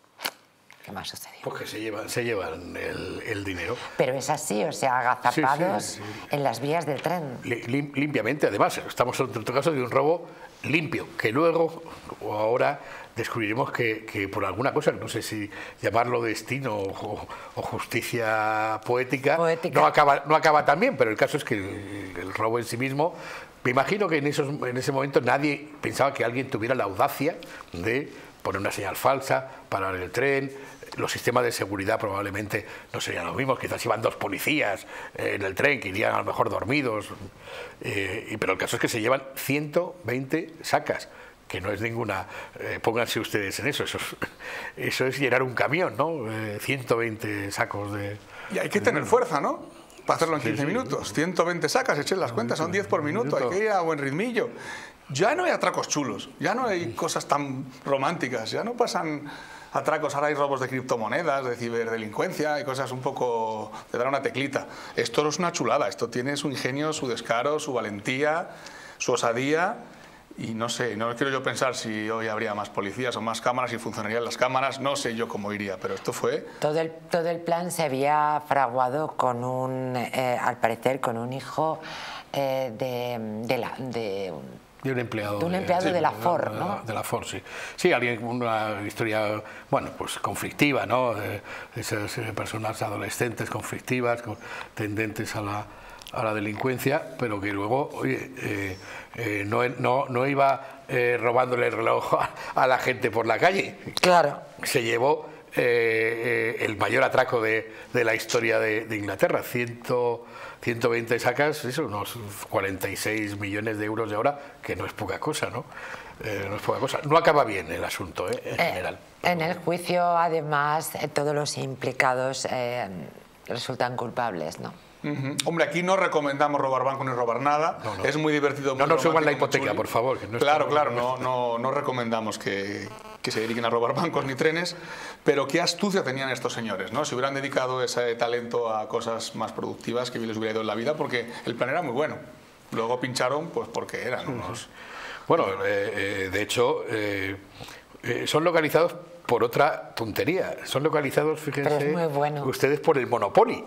¿Qué más sucedió? Pues que se llevan, se llevan el, el dinero. Pero es así, o sea, agazapados sí, sí, sí. en las vías del tren. Lim, limpiamente, además, estamos en otro caso de un robo limpio, que luego o ahora descubriremos que, que por alguna cosa, no sé si llamarlo destino o, o justicia poética, poética. No, acaba, no acaba tan bien, pero el caso es que el, el robo en sí mismo, me imagino que en, esos, en ese momento nadie pensaba que alguien tuviera la audacia de poner una señal falsa, parar el tren. Los sistemas de seguridad probablemente no serían los mismos, quizás iban dos policías en el tren que irían a lo mejor dormidos, eh, pero el caso es que se llevan ciento veinte sacas, que no es ninguna, eh, pónganse ustedes en eso, eso es, eso es llenar un camión, ¿no? Eh, ciento veinte sacos de... Y hay que tener fuerza, ¿no? Para hacerlo en quince sí, sí, minutos, sí. ciento veinte sacas, echen las cuentas, son diez por minuto, hay que ir a buen ritmillo. Ya no hay atracos chulos, ya no hay cosas tan románticas, ya no pasan atracos, ahora hay robos de criptomonedas, de ciberdelincuencia, hay cosas un poco de dar una teclita. Esto no es una chulada, esto tiene su ingenio, su descaro, su valentía, su osadía, y no sé, no quiero yo pensar si hoy habría más policías o más cámaras y funcionarían las cámaras, no sé yo cómo iría, pero esto fue... Todo el, todo el plan se había fraguado con un, eh, al parecer, con un hijo eh, de, de, la, de De un empleado de, un empleado de, de la Ford, de, ¿no? De la Ford, sí. Sí, alguien, una historia, bueno, pues conflictiva, ¿no? De esas personas adolescentes conflictivas, tendentes a la, a la delincuencia, pero que luego, oye, eh, eh, no, no, no iba eh, robándole el reloj a, a la gente por la calle. Claro. Se llevó eh, eh, el mayor atraco de, de la historia de, de Inglaterra, ciento veinte sacas, eso, unos cuarenta y seis millones de euros de ahora, que no es poca cosa, ¿no? Eh, no es poca cosa. No acaba bien el asunto, ¿eh? En eh, general. En el juicio, además, eh, todos los implicados eh, resultan culpables, ¿no? Uh-huh. Hombre, aquí no recomendamos robar banco ni robar nada. No, no. Es muy divertido. Muy no nos suban la hipoteca, por favor. Que no claro, claro, no, no, no recomendamos que, que se dediquen a robar bancos ni trenes, pero qué astucia tenían estos señores, ¿no? Si hubieran dedicado ese talento a cosas más productivas, que bien les hubiera ido en la vida, porque el plan era muy bueno. Luego pincharon, pues porque eran unos... Bueno, eh, eh, de hecho, eh, eh, son localizados por otra tontería. Son localizados, fíjense, pero es muy bueno. Ustedes por el Monopoly.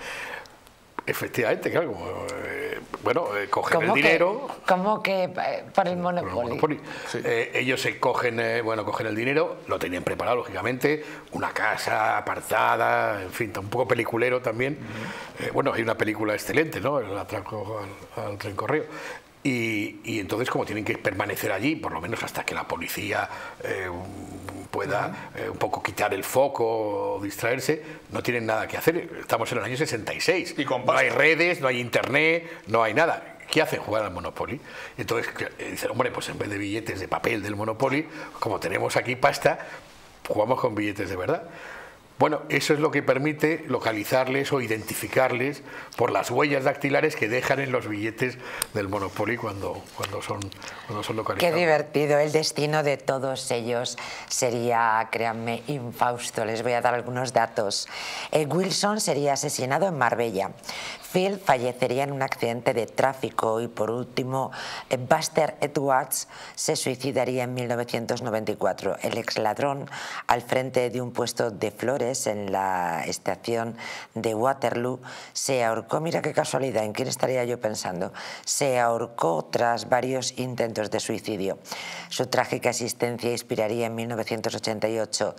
Efectivamente, claro, como, eh, bueno, eh, cogen el dinero. Que, ¿Cómo que eh, para el Monopoly? Por el Monopoly. Sí. Eh, ellos se cogen, eh, bueno, cogen el dinero, lo tenían preparado, lógicamente, una casa apartada, en fin, un poco peliculero también. Uh-huh. eh, bueno, hay una película excelente, ¿no? El atraco al, al tren correo. Y, y entonces, como tienen que permanecer allí, por lo menos hasta que la policía eh, pueda eh, un poco quitar el foco o distraerse, no tienen nada que hacer. Estamos en el año sesenta y seis. Y con no hay redes, no hay internet, no hay nada. ¿Qué hacen? Jugar al Monopoly. Entonces dicen, hombre, pues en vez de billetes de papel del Monopoly, como tenemos aquí pasta, jugamos con billetes de verdad. Bueno, eso es lo que permite localizarles o identificarles por las huellas dactilares que dejan en los billetes del Monopoly cuando, cuando, son, cuando son localizados. Qué divertido. El destino de todos ellos sería, créanme, infausto. Les voy a dar algunos datos. Eh, Wilson sería asesinado en Marbella. Phil fallecería en un accidente de tráfico y, por último, eh, Buster Edwards se suicidaría en mil novecientos noventa y cuatro. El exladrón, al frente de un puesto de flores en la estación de Waterloo, se ahorcó, mira qué casualidad, ¿en quién estaría yo pensando? Se ahorcó tras varios intentos de suicidio. Su trágica existencia inspiraría en mil novecientos ochenta y ocho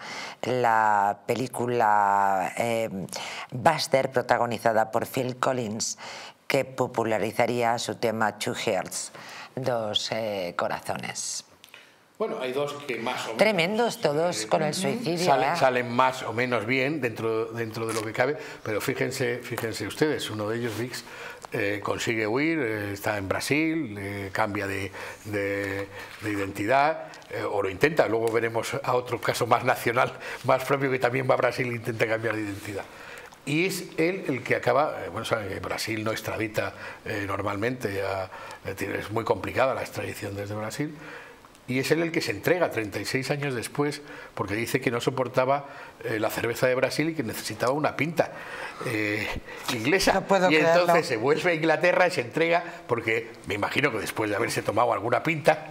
la película eh, Buster, protagonizada por Phil Collins, que popularizaría su tema Two Hearts, dos eh, corazones. Bueno, hay dos que más o menos... Tremendos todos con el suicidio. Salen, ¿eh? salen más o menos bien dentro, dentro de lo que cabe, pero fíjense, fíjense ustedes, uno de ellos, Vix, eh, consigue huir, eh, está en Brasil, eh, cambia de, de, de identidad, eh, o lo intenta, luego veremos a otro caso más nacional, más propio, que también va a Brasil e intenta cambiar de identidad. Y es él el que acaba, bueno, saben que Brasil no extradita eh, normalmente, a, es muy complicada la extradición desde Brasil, y es él el que se entrega treinta y seis años después, porque dice que no soportaba eh, la cerveza de Brasil y que necesitaba una pinta eh, inglesa. No puedo y creerlo. Entonces se vuelve a Inglaterra y se entrega, porque me imagino que después de haberse tomado alguna pinta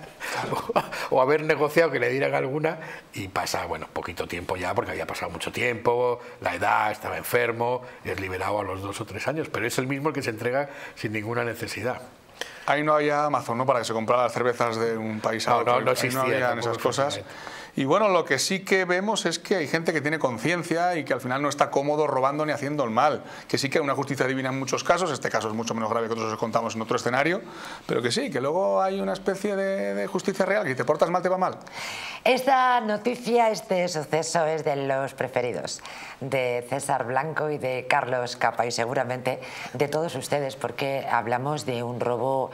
o, o haber negociado que le dieran alguna, y pasa, bueno, poquito tiempo ya, porque había pasado mucho tiempo, la edad, estaba enfermo, es liberado a los dos o tres años, pero es el mismo el que se entrega sin ninguna necesidad. Ahí no había Amazon, ¿no?, para que se comprara las cervezas de un país a no, otro. No, no existían, no habían esas cosas. Y bueno, lo que sí que vemos es que hay gente que tiene conciencia y que al final no está cómodo robando ni haciendo el mal. Que sí que hay una justicia divina en muchos casos, este caso es mucho menos grave que otros que os contamos en otro escenario, pero que sí, que luego hay una especie de, de justicia real, que si te portas mal te va mal. Esta noticia, este suceso es de los preferidos de César Blanco y de Carlos Capa, y seguramente de todos ustedes, porque hablamos de un robo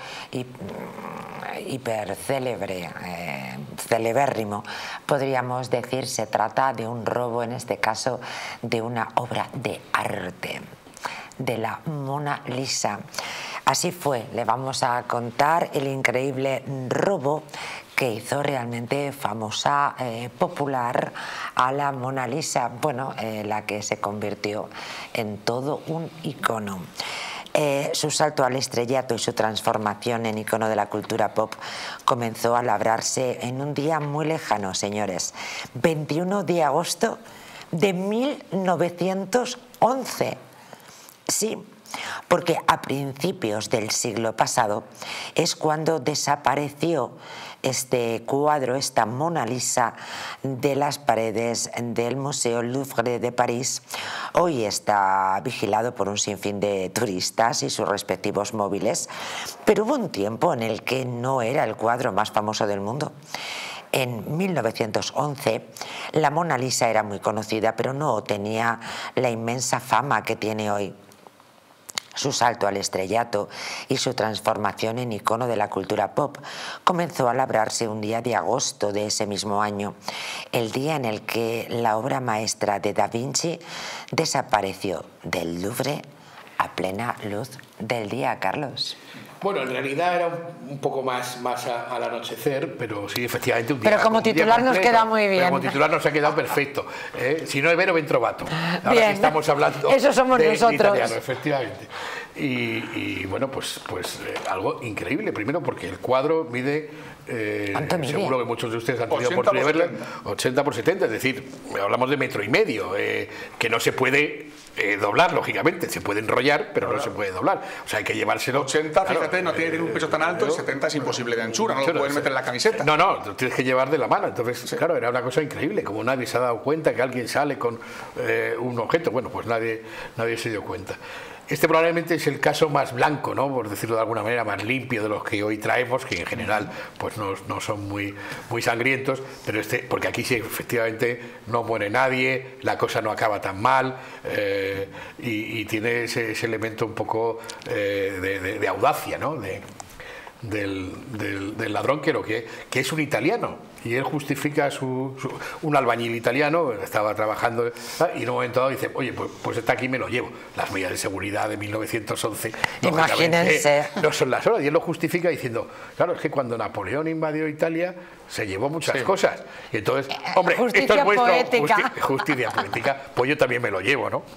hipercélebre, eh, celebérrimo. Podríamos decir, se trata de un robo, en este caso, de una obra de arte, de la Mona Lisa. Así fue, le vamos a contar el increíble robo que hizo realmente famosa, eh, popular a la Mona Lisa, bueno, eh, la que se convirtió en todo un icono. Eh, su salto al estrellato y su transformación en icono de la cultura pop comenzó a labrarse en un día muy lejano, señores, veintiuno de agosto de mil novecientos once. Sí, porque a principios del siglo pasado es cuando desapareció este cuadro, esta Mona Lisa, de las paredes del Museo Louvre de París. Hoy está vigilado por un sinfín de turistas y sus respectivos móviles, pero hubo un tiempo en el que no era el cuadro más famoso del mundo. En mil novecientos once, la Mona Lisa era muy conocida, pero no tenía la inmensa fama que tiene hoy. Su salto al estrellato y su transformación en icono de la cultura pop comenzó a labrarse un día de agosto de ese mismo año, el día en el que la obra maestra de Da Vinci desapareció del Louvre a plena luz del día, Carlos. Bueno, en realidad era un poco más, más a, al anochecer, pero sí, efectivamente un día. Pero como un día titular completo, nos queda muy bien. Pero como titular nos ha quedado perfecto. ¿eh? Si no es Vero, ven Trovato. Ahora Bien. que estamos hablando Eso somos de, nosotros. de italiano, efectivamente. Y, y bueno, pues, pues eh, algo increíble. Primero porque el cuadro mide... Eh, seguro que muchos de ustedes han tenido oportunidad de verlo, ochenta por setenta, es decir, hablamos de metro y medio, eh, que no se puede eh, doblar, lógicamente, se puede enrollar, pero no se puede doblar, o sea, hay que llevárselo. ochenta, claro, fíjate, no tiene que tener un peso tan alto, y setenta es imposible de anchura, no lo claro, puedes meter en la camiseta. No, no, lo tienes que llevar de la mano, entonces, sí. Claro, era una cosa increíble, como nadie se ha dado cuenta que alguien sale con eh, un objeto, bueno, pues nadie, nadie se dio cuenta. Este probablemente es el caso más blanco, ¿no? Por decirlo de alguna manera, más limpio de los que hoy traemos, que en general pues no, no son muy, muy sangrientos, pero este, porque aquí sí efectivamente no muere nadie, la cosa no acaba tan mal, eh, y, y tiene ese, ese elemento un poco eh, de, de, de audacia, ¿no? De, Del, del, del ladrón, que, que, que es un italiano, y él justifica su, su un albañil italiano, estaba trabajando y en un momento dado dice, oye, pues, pues está aquí, me lo llevo. Las medidas de seguridad de mil novecientos once, imagínense, no son las horas, y él lo justifica diciendo, claro, es que cuando Napoleón invadió Italia se llevó muchas sí. cosas, y entonces, hombre, justicia esto es vuestro, poética. Justi justicia poética, pues yo también me lo llevo, ¿no?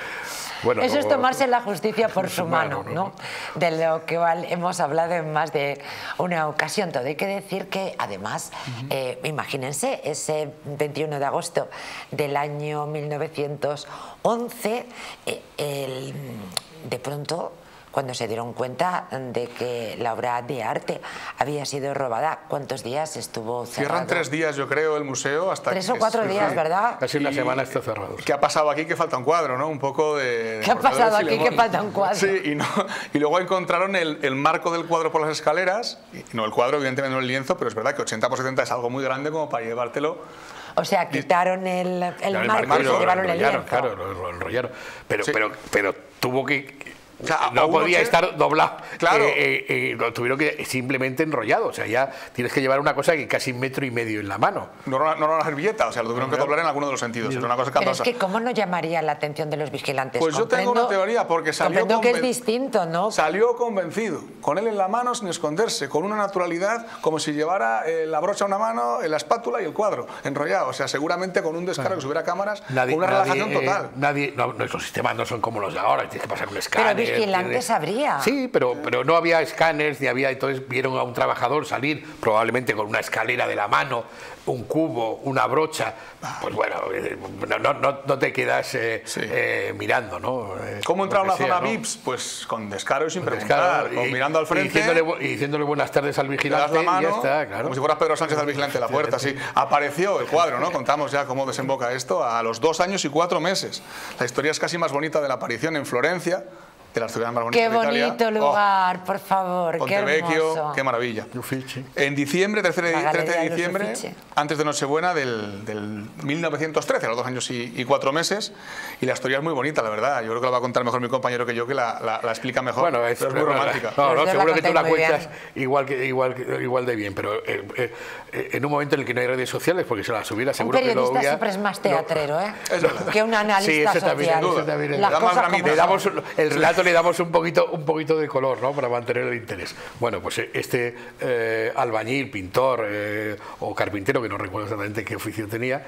Bueno, eso no, es tomarse la justicia por su mano, ¿no? ¿no? De lo que hemos hablado en más de una ocasión. Todo hay que decir que, además, uh-huh. eh, imagínense, ese veintiuno de agosto del año mil novecientos once, eh, el, de pronto, cuando se dieron cuenta de que la obra de arte había sido robada, ¿cuántos días estuvo cerrado? Cierran tres días, yo creo, el museo. Hasta tres que o cuatro es, días, sí. ¿verdad? Casi una semana está cerrado. ¿Qué ha pasado aquí? Que falta un cuadro, ¿no? Un poco de... ¿Qué ha pasado aquí? Que falta un cuadro. Sí, y, no, y luego encontraron el, el marco del cuadro por las escaleras. Y no el cuadro, evidentemente no el lienzo, pero es verdad que ochenta por setenta es algo muy grande como para llevártelo. O sea, quitaron el, el, el marco, marco y se llevaron el lienzo. Claro, lo, lo enrollaron. Pero, sí. pero, pero tuvo que... O sea, no podía que... estar doblado, claro. eh, eh, eh, lo tuvieron que simplemente enrollado, o sea, ya tienes que llevar una cosa que casi metro y medio en la mano. No era no, no, una servilleta, o sea, lo tuvieron no, que doblar en alguno de los sentidos. Era una cosa Pero es que ¿cómo no llamaría la atención de los vigilantes? Pues comprendo, yo tengo una teoría, porque salió comprendo que es distinto, ¿no? Salió convencido, con él en la mano sin esconderse, con una naturalidad, como si llevara eh, la brocha a una mano, eh, la espátula y el cuadro enrollado, o sea, seguramente con un descaro, que si hubiera cámaras, nadie, con una nadie, relajación eh, total. Nadie, no, nuestros sistemas no son como los de ahora, tienes que pasar un escáner. Pero vigilantes tienes... Sí, pero, pero no había escáneres, ni había, entonces vieron a un trabajador salir, probablemente con una escalera de la mano, un cubo, una brocha, pues bueno, no, no, no te quedas eh, sí. eh, mirando, ¿no? Eh, ¿Cómo entrar a una sea, zona ¿no? V I Ps? Pues con descaro y sin con preguntar, descaro, con y, mirando al frente. Y diciéndole, y diciéndole buenas tardes al vigilante, la mano, y ya está, claro. Como si fueras Pedro Sánchez al vigilante de la puerta, sí. Apareció el cuadro, ¿no? Contamos ya cómo desemboca esto a los dos años y cuatro meses. La historia es casi más bonita de la aparición en Florencia, de las ciudades más bonitas Qué de Italia. bonito lugar, oh, por favor, Ponte qué hermoso. Vecchio, qué maravilla. En diciembre, trece de diciembre, antes de Nochebuena del, del mil novecientos trece, a los dos años y, y cuatro meses, y la historia es muy bonita, la verdad. Yo creo que la va a contar mejor mi compañero que yo, que la, la, la explica mejor. Bueno, es, pero es muy pero, romántica. No, no, no seguro la que tú la cuentas bien. igual, que, igual, igual de bien, pero eh, eh, en un momento en el que no hay redes sociales, porque se las hubiera seguro que lo Un periodista hubiera, siempre es más teatrero, ¿eh? No, que un analista sí, eso social. También, eso también Las cosas como le damos, el relato le damos un poquito, un poquito de color, ¿no? Para mantener el interés. Bueno, pues este eh, albañil, pintor eh, o carpintero, que no recuerdo exactamente qué oficio tenía,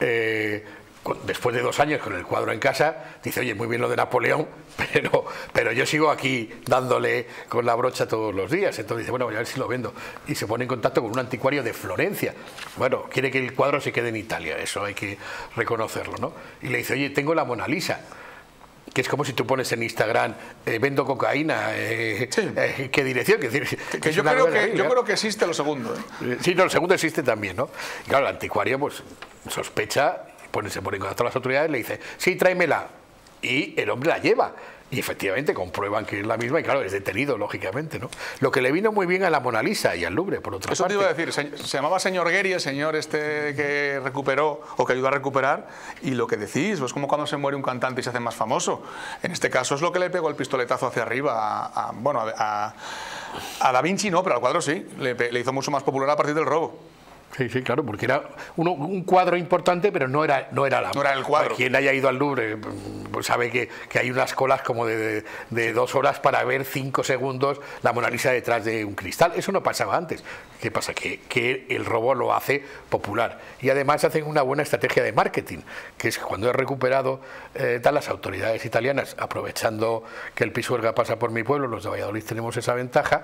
eh, después de dos años con el cuadro en casa, dice, oye, muy bien lo de Napoleón, pero, pero yo sigo aquí dándole con la brocha todos los días. Entonces dice, bueno, voy a ver si lo vendo. Y se pone en contacto con un anticuario de Florencia. Bueno, quiere que el cuadro se quede en Italia, eso hay que reconocerlo, ¿no? Y le dice, oye, tengo la Mona Lisa, que es como si tú pones en Instagram, eh, vendo cocaína, eh, Sí. eh, ¿qué dirección? Que, decir, Que, que es yo, una creo cosa que, ahí, yo ¿no? creo que existe lo segundo. ¿eh? Sí, no, el segundo existe también, ¿no? Y claro, el anticuario pues sospecha, pone, se pone en contacto con las autoridades, le dice, sí, tráemela. Y el hombre la lleva. Y efectivamente comprueban que es la misma y claro, es detenido, lógicamente, ¿no? Lo que le vino muy bien a la Mona Lisa y al Louvre, por otra Eso parte. te iba a decir, se, se llamaba señor Geri, el señor este que recuperó o que ayudó a recuperar, y lo que decís, es como cuando se muere un cantante y se hace más famoso. En este caso es lo que le pegó el pistoletazo hacia arriba a, a, bueno, a, a Da Vinci no, pero al cuadro sí, le, le hizo mucho más popular a partir del robo. Sí, sí, claro, porque era uno, un cuadro importante, pero no era, no era la. No era el cuadro. Quien haya ido al Louvre pues sabe que, que hay unas colas como de, de, de dos horas para ver cinco segundos la Mona Lisa detrás de un cristal. Eso no pasaba antes. ¿Qué pasa? Que, que el robo lo hace popular. Y además hacen una buena estrategia de marketing, que es que cuando he recuperado eh, tal, las autoridades italianas, aprovechando que el Pisuerga pasa por mi pueblo, los de Valladolid tenemos esa ventaja,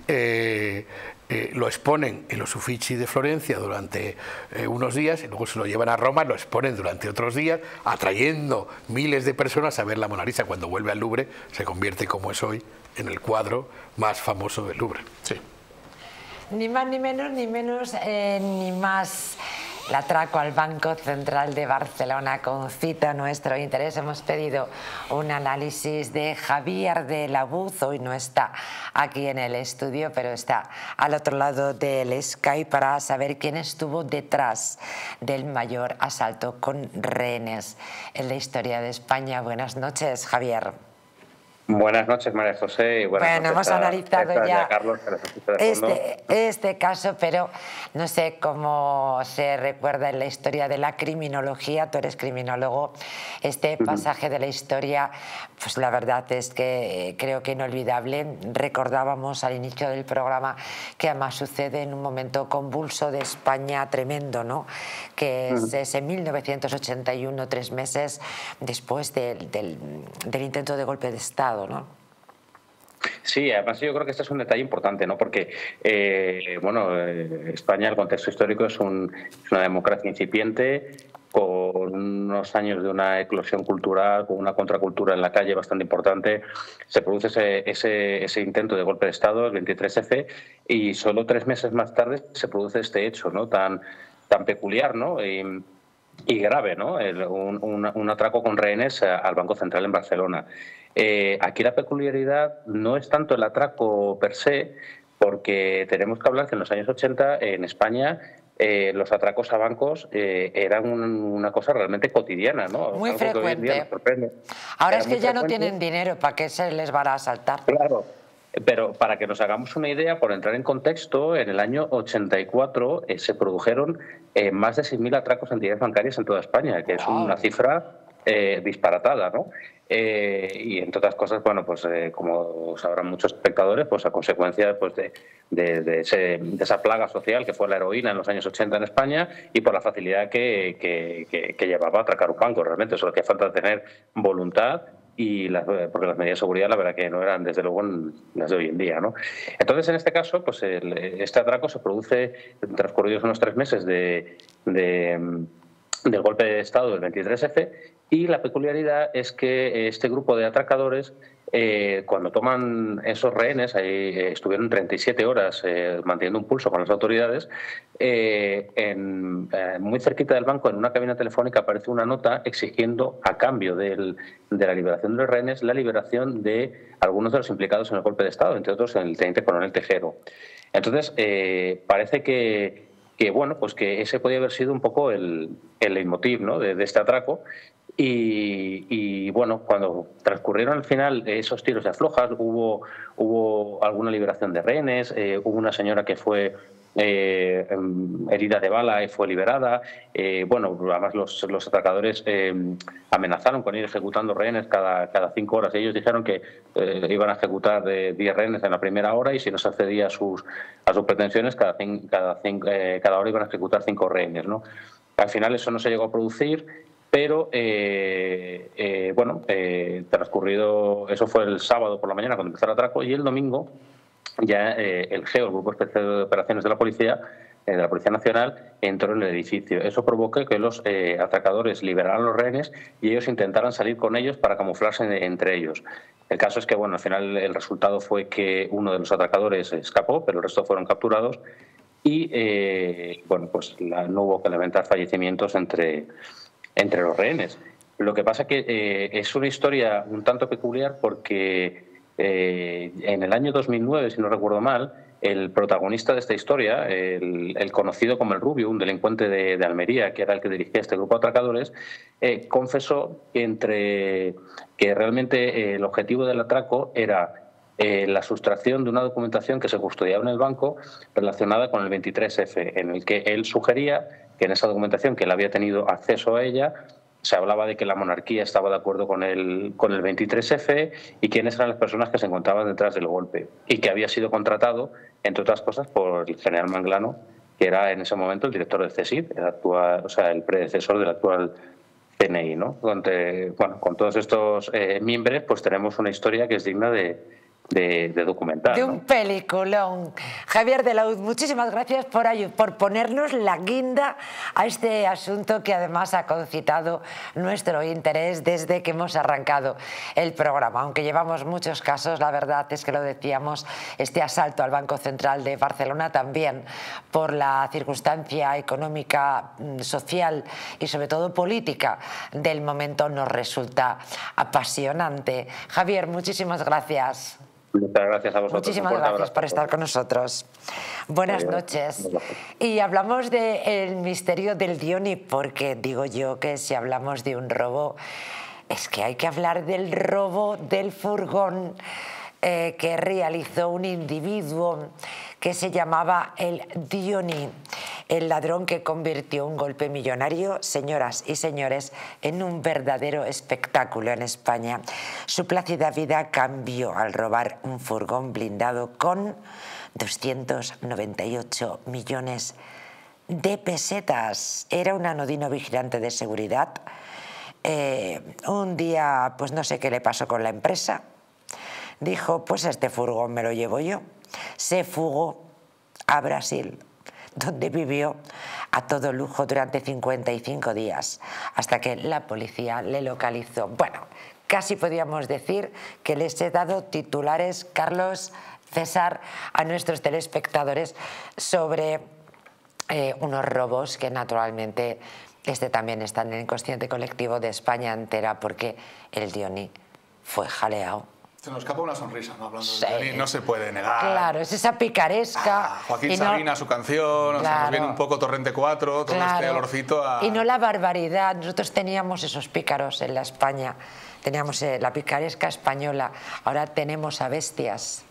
eh, Eh, lo exponen en los Uffizi de Florencia durante eh, unos días y luego se lo llevan a Roma, lo exponen durante otros días, atrayendo miles de personas a ver la Mona Lisa. Cuando vuelve al Louvre se convierte, como es hoy, en el cuadro más famoso del Louvre. Sí. Ni más ni menos, ni menos, eh, ni más. El atraco al Banco Central de Barcelona concita nuestro interés. Hemos pedido un análisis de Javier de la Buz. Hoy no está aquí en el estudio, pero está al otro lado del Skype para saber quién estuvo detrás del mayor asalto con rehenes en la historia de España. Buenas noches, Javier. Buenas noches, María José. Y buenas bueno, noches hemos a, analizado a ya Carlos, que nos asiste de fondo. este, este caso, pero no sé cómo se recuerda en la historia de la criminología. Tú eres criminólogo. Este pasaje de la historia, pues la verdad es que creo que inolvidable. Recordábamos al inicio del programa que además sucede en un momento convulso de España tremendo, ¿no? Que es ese mil novecientos ochenta y uno, tres meses después del, del, del intento de golpe de Estado, ¿no? Sí, además yo creo que este es un detalle importante, ¿no? Porque, eh, bueno, eh, España, el contexto histórico es, un, es una democracia incipiente, con unos años de una eclosión cultural, con una contracultura en la calle bastante importante. Se produce ese, ese, ese intento de golpe de Estado, el veintitrés efe, y solo tres meses más tarde se produce este hecho, ¿no? Tan, tan peculiar, ¿no? Y, y grave, ¿no? El, un, un, un atraco con rehenes al Banco Central en Barcelona. Eh, aquí la peculiaridad no es tanto el atraco per se, porque tenemos que hablar que en los años ochenta en España eh, los atracos a bancos eh, eran un, una cosa realmente cotidiana, ¿no? Muy Algo que hoy en día frecuente. nos sorprende. Ahora Era es que muy ya no frecuente. tienen dinero, ¿para qué se les va a asaltar? Claro. Pero para que nos hagamos una idea, por entrar en contexto, en el año ochenta y cuatro eh, se produjeron eh, más de seis mil atracos a entidades bancarias en toda España, que es Wow. una cifra eh, disparatada, ¿no? Eh, y entre otras cosas, bueno, pues eh, como sabrán muchos espectadores, pues a consecuencia pues, de, de, de, ese, de esa plaga social que fue la heroína en los años ochenta en España y por la facilidad que, que, que, que llevaba a atracar un banco. Realmente, solo que falta tener voluntad y las, porque las medidas de seguridad la verdad que no eran desde luego las de hoy en día, ¿no? Entonces en este caso pues el, este atraco se produce transcurridos unos tres meses de, de, del golpe de Estado del veintitrés efe y la peculiaridad es que este grupo de atracadores eh, cuando toman esos rehenes, ahí eh, estuvieron treinta y siete horas eh, manteniendo un pulso con las autoridades, eh, en, eh, muy cerquita del banco, en una cabina telefónica, aparece una nota exigiendo, a cambio del, de la liberación de los rehenes, la liberación de algunos de los implicados en el golpe de Estado, entre otros el teniente coronel Tejero. Entonces, eh, parece que, que, bueno, pues que ese podía haber sido un poco el, el leitmotiv, ¿no? de, de este atraco. Y, y bueno, cuando transcurrieron al final esos tiros de aflojas, hubo, hubo alguna liberación de rehenes, eh, hubo una señora que fue eh, herida de bala y fue liberada. Eh, bueno, además los, los atracadores eh, amenazaron con ir ejecutando rehenes cada, cada cinco horas. Ellos dijeron que eh, iban a ejecutar eh, diez rehenes en la primera hora y si no se accedía a sus, a sus pretensiones, cada, cada, eh, cada hora iban a ejecutar cinco rehenes, ¿no? Al final eso no se llegó a producir. Pero, eh, eh, bueno, eh, transcurrido, eso fue el sábado por la mañana cuando empezó el atraco y el domingo ya eh, el GEO, el Grupo Especial de Operaciones de la Policía, de la Policía Nacional entró en el edificio. Eso provocó que los eh, atracadores liberaran los rehenes y ellos intentaran salir con ellos para camuflarse entre ellos. El caso es que, bueno, al final el resultado fue que uno de los atracadores escapó, pero el resto fueron capturados y, eh, bueno, pues la, no hubo que lamentar fallecimientos entre, entre los rehenes. Lo que pasa que eh, es una historia un tanto peculiar porque eh, en el año dos mil nueve, si no recuerdo mal, el protagonista de esta historia, el, el conocido como el Rubio, un delincuente de, de Almería, que era el que dirigía este grupo de atracadores, eh, confesó que, entre, que realmente eh, el objetivo del atraco era eh, la sustracción de una documentación que se custodiaba en el banco relacionada con el veintitrés efe, en el que él sugería que en esa documentación, que él había tenido acceso a ella, se hablaba de que la monarquía estaba de acuerdo con el, con el veintitrés efe y quiénes eran las personas que se encontraban detrás del golpe, y que había sido contratado, entre otras cosas, por el general Manglano, que era en ese momento el director del CSIC, el actual, o sea, el predecesor del actual C N I, ¿no? Donde, bueno, con todos estos eh, mimbres, pues tenemos una historia que es digna de, de, de documentar. De un ¿no? peliculón. Javier de la Hoz, muchísimas gracias por, por ponernos la guinda a este asunto que además ha concitado nuestro interés desde que hemos arrancado el programa. Aunque llevamos muchos casos, la verdad es que lo decíamos, este asalto al Banco Central de Barcelona también por la circunstancia económica, social y sobre todo política del momento nos resulta apasionante. Javier, muchísimas gracias. Muchas gracias a vosotros. Muchísimas gracias por estar con nosotros. Buenas noches. Y hablamos del misterio del Dioni, porque digo yo que si hablamos de un robo, es que hay que hablar del robo del furgón eh, que realizó un individuo que se llamaba el Dioni, el ladrón que convirtió un golpe millonario, señoras y señores, en un verdadero espectáculo en España. Su plácida vida cambió al robar un furgón blindado con doscientos noventa y ocho millones de pesetas. Era un anodino vigilante de seguridad. Eh, un día, pues no sé qué le pasó con la empresa. Dijo, pues este furgón me lo llevo yo. Se fugó a Brasil, donde vivió a todo lujo durante cincuenta y cinco días, hasta que la policía le localizó. Bueno, casi podríamos decir que les he dado titulares, Carlos, César, a nuestros telespectadores sobre eh, unos robos que naturalmente este también está en el inconsciente colectivo de España entera, porque el Dioni fue jaleado. Se nos escapa una sonrisa, ¿no? Hablando Sí. de Dioni, no se puede negar. Claro, es esa picaresca. Ah, Joaquín y no- Sabina, su canción, o sea, Claro. nos viene un poco Torrente cuatro, todo Claro. este olorcito a... Y no la barbaridad. Nosotros teníamos esos pícaros en la España, teníamos eh, la picaresca española, ahora tenemos a bestias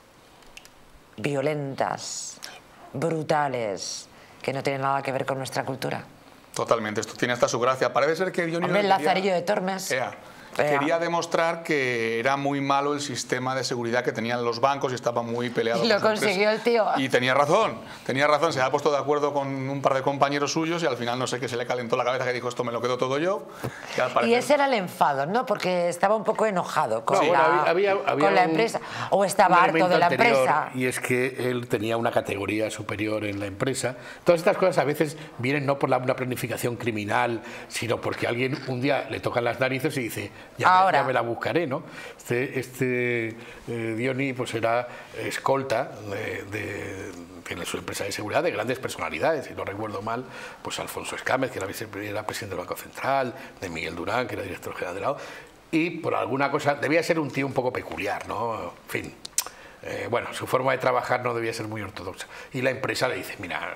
violentas, brutales, que no tienen nada que ver con nuestra cultura. Totalmente, esto tiene hasta su gracia. Parece ser que Dioni... Hombre, el quería- Lazarillo de Tormes. Ea. Ea. Quería demostrar que era muy malo el sistema de seguridad que tenían los bancos y estaba muy peleado. Y lo con su consiguió empresa. el tío. Y tenía razón, tenía razón. Se había puesto de acuerdo con un par de compañeros suyos y al final no sé qué se le calentó la cabeza, que dijo esto me lo quedo todo yo. Y, al Y parecer- ese era el enfado, ¿no? Porque estaba un poco enojado con, No, bueno, la, había- había- había con la un- empresa. O estaba un harto elemento de la anterior, empresa. Y es que él tenía una categoría superior en la empresa. Todas estas cosas a veces vienen no por la, una planificación criminal, sino porque alguien un día le tocan las narices y dice, ya, me, Ahora. ya me la buscaré, ¿no? Este, este eh, Dioni pues era escolta de, de, de su empresa de seguridad de grandes personalidades, si no recuerdo mal, pues Alfonso Escámez, que era, vice- era presidente del Banco Central, de Miguel Durán, que era director general de la O, y por alguna cosa, debía ser un tío un poco peculiar, ¿no? En fin, eh, bueno, su forma de trabajar no debía ser muy ortodoxa. Y la empresa le dice, mira,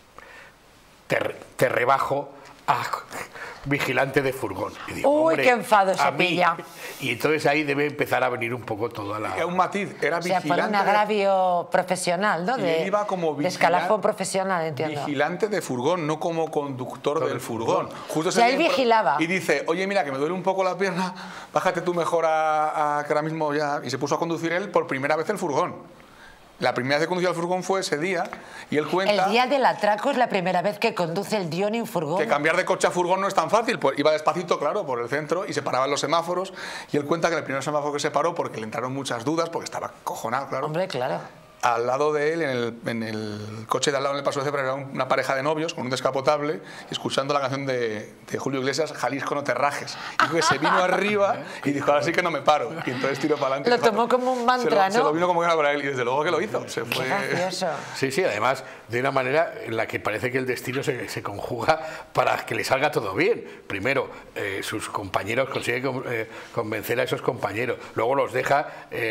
te, re- te rebajo a vigilante de furgón. Y digo, Uy, hombre, qué enfado se a mí. pilla. Y entonces ahí debe empezar a venir un poco toda la... Era un matiz, era O sea, vigilante... por un agravio profesional, ¿no? Y De, él iba como de vigilante- escalafón profesional, entiendo. Vigilante de furgón, no como conductor del furgón. Justo O sea, ese él día vigilaba. Y dice, oye, mira, que me duele un poco la pierna, bájate tú mejor a, a que ahora mismo ya... Y se puso a conducir él por primera vez el furgón. La primera vez que condució el furgón fue ese día, y él cuenta... El día del atraco es la primera vez que conduce el Dioni un furgón. Que cambiar de coche a furgón no es tan fácil, pues iba despacito, claro, por el centro y se paraban los semáforos, y él cuenta que el primer semáforo que se paró porque le entraron muchas dudas, porque estaba cojonado, claro. Hombre, claro. al lado de él, en el, en el coche de al lado, en el paso de cebra, era una pareja de novios con un descapotable, escuchando la canción de, de Julio Iglesias, Jalisco no te rajes. Y que se vino arriba y dijo, ahora sí que no me paro. Y entonces tiró para adelante. Lo tomó como un mantra, se ¿no? lo, Se lo vino como que era para él y desde luego que lo hizo. Se fue... Qué gracioso. Sí, sí, además de una manera en la que parece que el destino se, se conjuga para que le salga todo bien. Primero, eh, sus compañeros consigue con, eh, convencer a esos compañeros. Luego los deja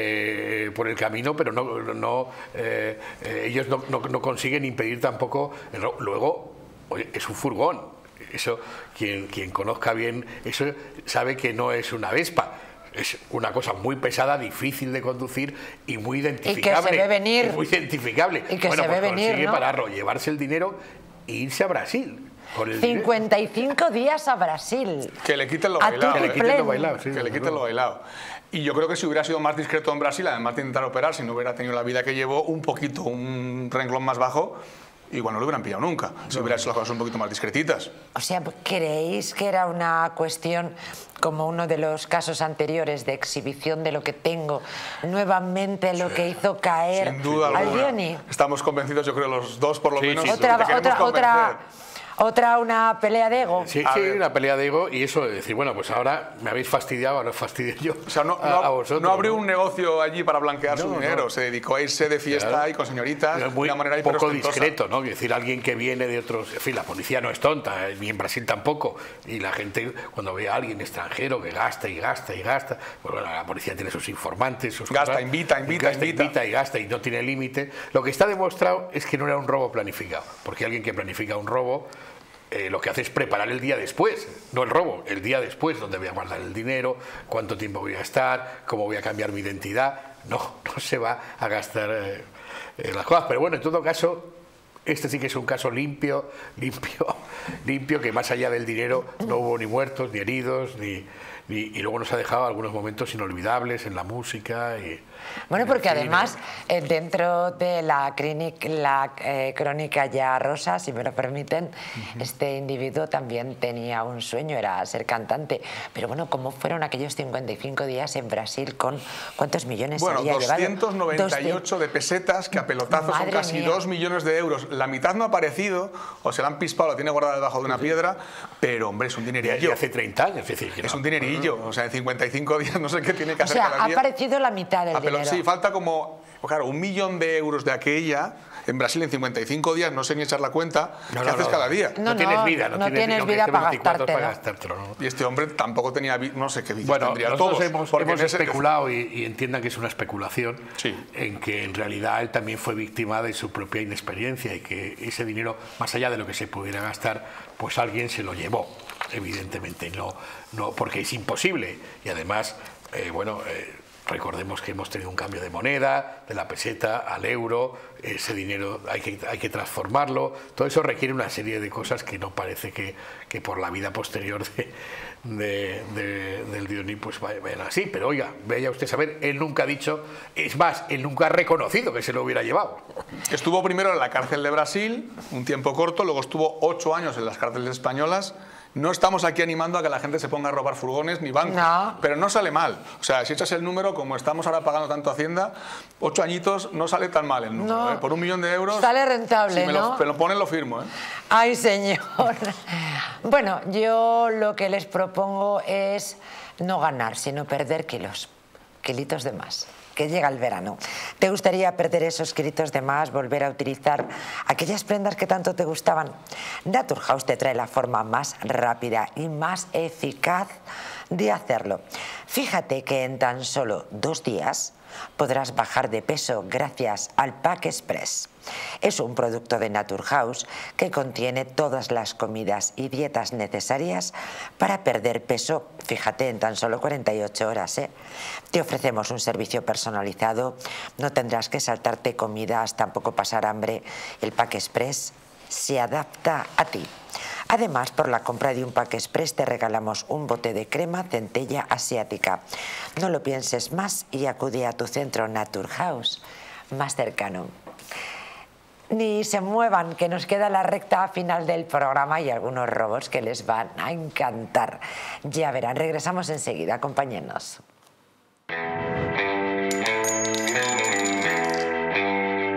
eh, por el camino, pero no... no eh, eh, ellos no, no, no consiguen impedir tampoco. Luego, oye, es un furgón. Eso, quien, quien conozca bien eso sabe que no es una Vespa. Es una cosa muy pesada, difícil de conducir y muy identificable. Y que se ve venir. Y muy identificable. Y que bueno, se pues ve venir, consigue ¿no? pararlo, llevarse el dinero e irse a Brasil. Con el cincuenta y cinco días a Brasil. Que le quiten lo A bailado. tu eh. Que le quiten lo bailado, sí, Que le quiten lo bailado. Y yo creo que si hubiera sido más discreto en Brasil, además de intentar operar, si no hubiera tenido la vida que llevó, un poquito, un renglón más bajo, igual no lo hubieran pillado nunca. Si hubiera hecho las cosas un poquito más discretitas. O sea, ¿creéis que era una cuestión, como uno de los casos anteriores, de exhibición de lo que tengo, nuevamente lo Sí. que hizo caer Sin duda al alguna. Dioni? Estamos convencidos, yo creo, los dos por lo Sí, menos. sí, de que Otra, queremos otra, otra, convencer. otra una pelea de ego. Sí, A sí, ver. una pelea de ego y eso de decir, bueno, pues ahora me habéis fastidiado, ahora os fastidio yo. O sea, no, a, no, a vosotros. no abrió ¿no? un negocio allí para blanquear No, su no. dinero. Se dedicó a irse de fiesta Claro. y con señoritas Pero de muy una manera poco hiperostentosa. discreto, ¿no? Es decir, alguien que viene de otros... En fin, la policía no es tonta, eh, ni en Brasil tampoco. Y la gente, cuando ve a alguien extranjero que gasta y gasta y gasta, pues bueno, la policía tiene sus informantes, sus Gasta, cosas, invita, y invita, gasta, invita. y gasta y no tiene límite. Lo que está demostrado es que no era un robo planificado, porque alguien que planifica un robo... Eh, lo que hace es preparar el día después, no el robo, el día después, donde voy a guardar el dinero, cuánto tiempo voy a estar, cómo voy a cambiar mi identidad. No, no se va a gastar eh, eh, las cosas. Pero bueno, en todo caso, este sí que es un caso limpio, limpio, limpio, que más allá del dinero no hubo ni muertos, ni heridos, ni, ni y luego nos ha dejado algunos momentos inolvidables en la música y... Bueno, en el porque cine. además, eh, dentro de la, clínica, la eh, crónica ya rosa, si me lo permiten, uh-huh. este individuo también tenía un sueño, era ser cantante. Pero bueno, ¿cómo fueron aquellos cincuenta y cinco días en Brasil con cuántos millones Bueno, había doscientos noventa y ocho llevado? de pesetas, que a pelotazos son Madre casi mía. dos millones de euros. La mitad no ha aparecido, o se la han pispado, la tiene guardada debajo de una piedra, pero hombre, es un De, dinerillo. de hace treinta años, es decir, que Es no. un dinerillo, o sea, en cincuenta y cinco días no sé qué tiene que O hacer sea, cada ha día. aparecido la mitad del Ah, pero dinero. sí, falta como, pues claro, un millón de euros de aquella. En Brasil en cincuenta y cinco días, no sé ni echar la cuenta, No, ¿qué no, haces no. cada día? No, No, tienes no, vida, no, no tienes, tienes aunque vida esté para veinticuatro para gastártelo. gastártelo, ¿no? Y este hombre tampoco tenía, vi- no sé qué vida Bueno, tendría nosotros todos. hemos, porque hemos en ese- especulado y, y entiendan que es una especulación, Sí. en que en realidad él también fue víctima de su propia inexperiencia y que ese dinero, más allá de lo que se pudiera gastar, pues alguien se lo llevó, evidentemente, no, no porque es imposible. Y además, eh, bueno... Eh, recordemos que hemos tenido un cambio de moneda, de la peseta al euro, ese dinero hay que, hay que transformarlo, todo eso requiere una serie de cosas que no parece que, que por la vida posterior de, de, de, del Dioni pues vayan así, pero oiga, vaya usted a saber, él nunca ha dicho, es más, él nunca ha reconocido que se lo hubiera llevado. Estuvo primero en la cárcel de Brasil, un tiempo corto, luego estuvo ocho años en las cárceles españolas. No estamos aquí animando a que la gente se ponga a robar furgones ni bancos, No. pero no sale mal. O sea, si echas el número, como estamos ahora pagando tanto Hacienda, ocho añitos no sale tan mal el número. No. ¿eh? Por un millón de euros... Sale rentable, si me ¿no? lo, me lo ponen, lo firmo. ¿eh? Ay, señor. Bueno, yo lo que les propongo es no ganar, sino perder kilos, kilitos de más. Que llega el verano. ¿Te gustaría perder esos kilitos de más, volver a utilizar aquellas prendas que tanto te gustaban? Naturhaus te trae la forma más rápida y más eficaz de hacerlo. Fíjate que en tan solo dos días podrás bajar de peso gracias al Pack Express. Es un producto de Naturhaus que contiene todas las comidas y dietas necesarias para perder peso, fíjate, en tan solo cuarenta y ocho horas. ¿eh? Te ofrecemos un servicio personalizado, no tendrás que saltarte comidas, tampoco pasar hambre. El Pack Express se adapta a ti. Además, por la compra de un Pack Express te regalamos un bote de crema centella asiática. No lo pienses más y acude a tu centro Naturhaus más cercano. Ni se muevan, que nos queda la recta final del programa y algunos robos que les van a encantar. Ya verán, regresamos enseguida, acompáñennos.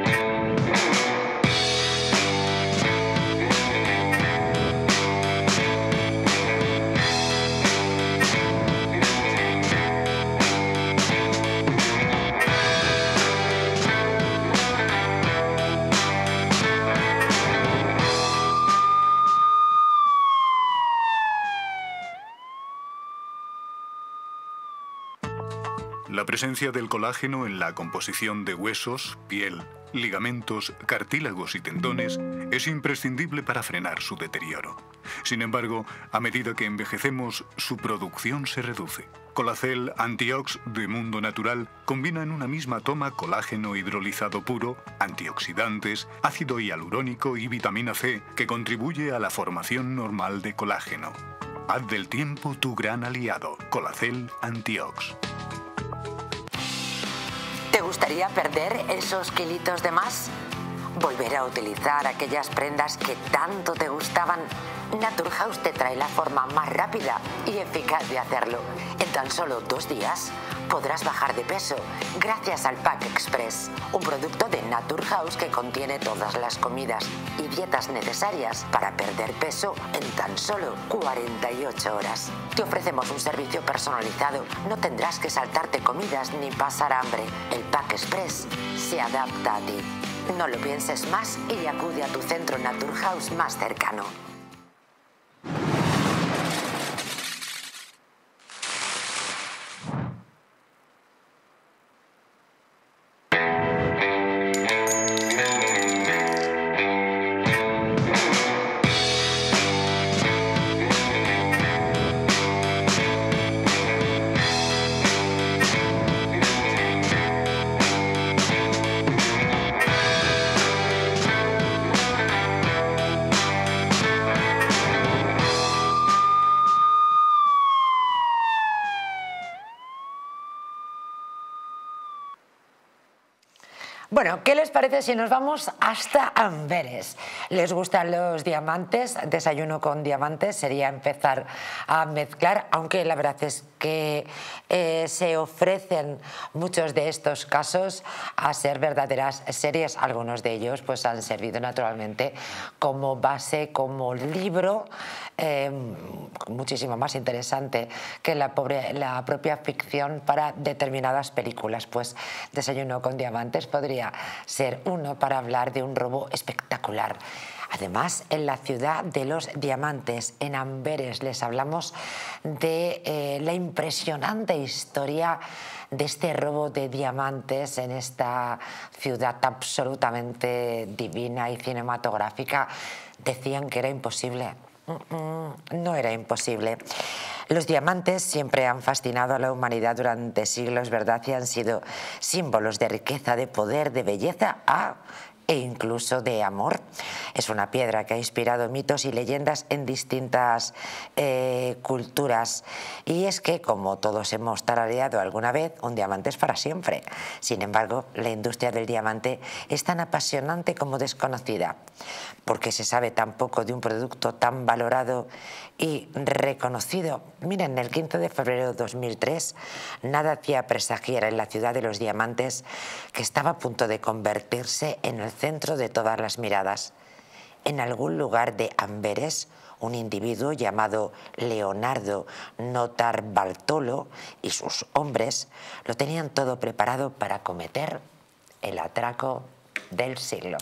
La presencia del colágeno en la composición de huesos, piel, ligamentos, cartílagos y tendones es imprescindible para frenar su deterioro. Sin embargo, a medida que envejecemos, su producción se reduce. Colacel Antiox de Mundo Natural combina en una misma toma colágeno hidrolizado puro, antioxidantes, ácido hialurónico y vitamina C, que contribuye a la formación normal de colágeno. Haz del tiempo tu gran aliado. Colacel Antiox. ¿Te gustaría perder esos kilitos de más? ¿Volver a utilizar aquellas prendas que tanto te gustaban? Naturhaus te trae la forma más rápida y eficaz de hacerlo. En tan solo dos días podrás bajar de peso gracias al Pack Express, un producto de Naturhaus que contiene todas las comidas y dietas necesarias para perder peso en tan solo cuarenta y ocho horas. Te ofrecemos un servicio personalizado, no tendrás que saltarte comidas ni pasar hambre. El Pack Express se adapta a ti. No lo pienses más y acude a tu centro Naturhaus más cercano. Bueno, ¿qué les parece si nos vamos hasta Amberes? ¿Les gustan los diamantes? Desayuno con diamantes sería empezar a mezclar, aunque la verdad es que eh, se ofrecen muchos de estos casos a ser verdaderas series. Algunos de ellos pues han servido naturalmente como base, como libro, eh, muchísimo más interesante que la, pobre, la propia ficción para determinadas películas. Pues Desayuno con diamantes podría ser uno para hablar de un robo espectacular. Además, en la ciudad de los diamantes, en Amberes, les hablamos de eh, la impresionante historia de este robo de diamantes en esta ciudad absolutamente divina y cinematográfica. Decían que era imposible. No era imposible. Los diamantes siempre han fascinado a la humanidad durante siglos, ¿verdad? Y han sido símbolos de riqueza, de poder, de belleza ah, e incluso de amor. Es una piedra que ha inspirado mitos y leyendas en distintas eh, culturas. Y es que, como todos hemos tarareado alguna vez, un diamante es para siempre. Sin embargo, la industria del diamante es tan apasionante como desconocida, porque se sabe tan poco de un producto tan valorado y reconocido. Miren, el quince de febrero de dos mil tres, nada hacía presagiar en la ciudad de los diamantes que estaba a punto de convertirse en el centro de todas las miradas. En algún lugar de Amberes, un individuo llamado Leonardo Notarbartolo y sus hombres lo tenían todo preparado para cometer el atraco del siglo.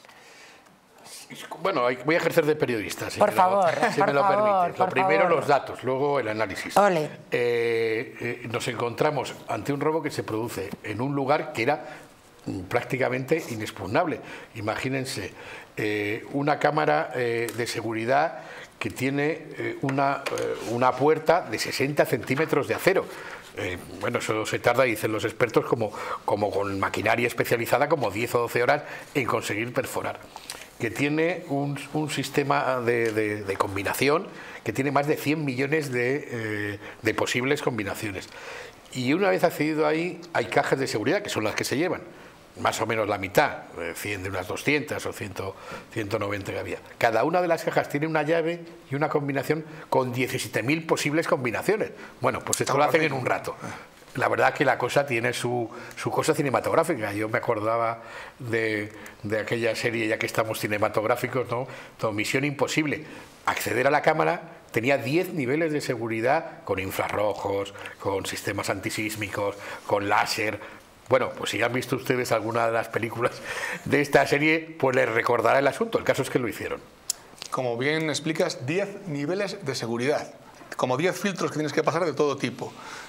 Bueno, voy a ejercer de periodista, si por me favor, lo, si por me lo favor, permites. Lo por primero favor. los datos, luego el análisis. Ole. Eh, eh, nos encontramos ante un robo que se produce en un lugar que era prácticamente inexpugnable. Imagínense eh, una cámara eh, de seguridad que tiene eh, una, eh, una puerta de sesenta centímetros de acero. Eh, bueno, eso se tarda, dicen los expertos, como, como con maquinaria especializada, como diez o doce horas en conseguir perforar. Que tiene un, un sistema de, de, de combinación que tiene más de cien millones de, eh, de posibles combinaciones. Y una vez accedido ahí, hay cajas de seguridad, que son las que se llevan, más o menos la mitad, cien de unas doscientas o ciento noventa que había. Cada una de las cajas tiene una llave y una combinación con diecisiete mil posibles combinaciones. Bueno, pues esto lo hacen en un rato. La verdad que la cosa tiene su, su cosa cinematográfica. Yo me acordaba de, de aquella serie, ya que estamos cinematográficos, ¿no? Todo, Misión Imposible. Acceder a la cámara tenía diez niveles de seguridad con infrarrojos, con sistemas antisísmicos, con láser. Bueno, pues si han visto ustedes alguna de las películas de esta serie, pues les recordará el asunto. El caso es que lo hicieron. Como bien explicas, diez niveles de seguridad, como diez filtros que tienes que pasar de todo tipo.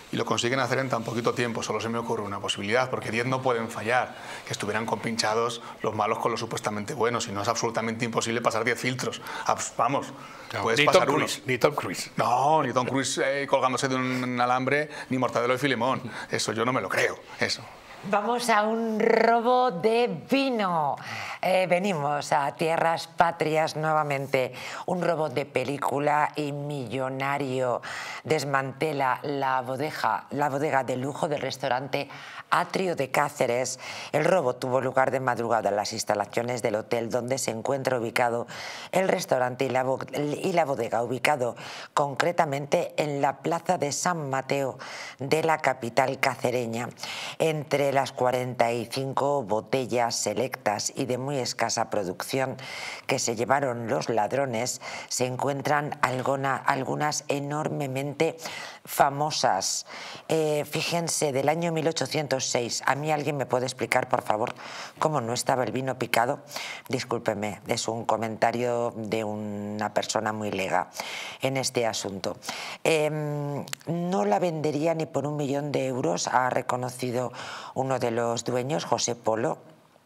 y lo consiguen hacer en tan poquito tiempo. Solo se me ocurre una posibilidad, porque diez no pueden fallar, que estuvieran compinchados los malos con los supuestamente buenos, y no es absolutamente imposible pasar diez filtros. Ah, pues, vamos, no, puedes ni pasar Tom uno. Cruise, ni Tom Cruise. No, ni Tom Cruise eh, colgándose de un alambre, ni Mortadelo y Filemón. Eso yo no me lo creo, eso. Vamos a un robo de vino. Eh, venimos a tierras patrias nuevamente. Un robo de película y millonario desmantela la bodega, la bodega de lujo del restaurante Atrio de Cáceres. El robo tuvo lugar de madrugada en las instalaciones del hotel donde se encuentra ubicado el restaurante y la, y la bodega, ubicado concretamente en la plaza de San Mateo de la capital cacereña. Entre las cuarenta y cinco botellas selectas y de muy escasa producción que se llevaron los ladrones se encuentran alguna, algunas enormemente famosas. Eh, fíjense, del año mil ochocientos seis. ¿A mí alguien me puede explicar, por favor, cómo no estaba el vino picado? Discúlpeme, es un comentario de una persona muy lega en este asunto. Eh, no la vendería ni por un millón de euros, ha reconocido uno de los dueños, José Polo,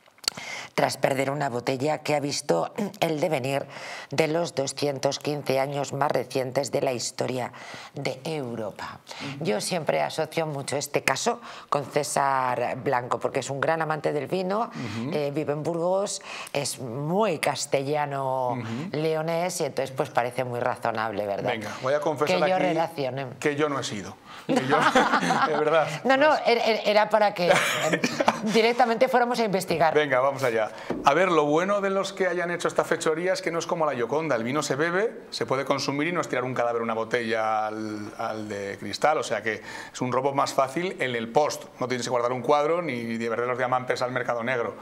tras perder una botella que ha visto el devenir de los doscientos quince años más recientes de la historia de Europa. Yo siempre asocio mucho este caso con César Blanco, porque es un gran amante del vino, uh-huh. eh, vive en Burgos, es muy castellano uh-huh. leonés, y entonces pues parece muy razonable, ¿verdad? Venga, voy a confesar que yo aquí relacione. que yo no he sido. Que yo, de verdad. No, no, era para que directamente fuéramos a investigar. Venga, vamos allá. A ver, lo bueno de los que hayan hecho esta fechoría es que no es como la Gioconda. El vino se bebe, se puede consumir y no es tirar un cadáver, una botella al, al de cristal. O sea que es un robo más fácil en el post. No tienes que guardar un cuadro ni llevar los diamantes al mercado negro.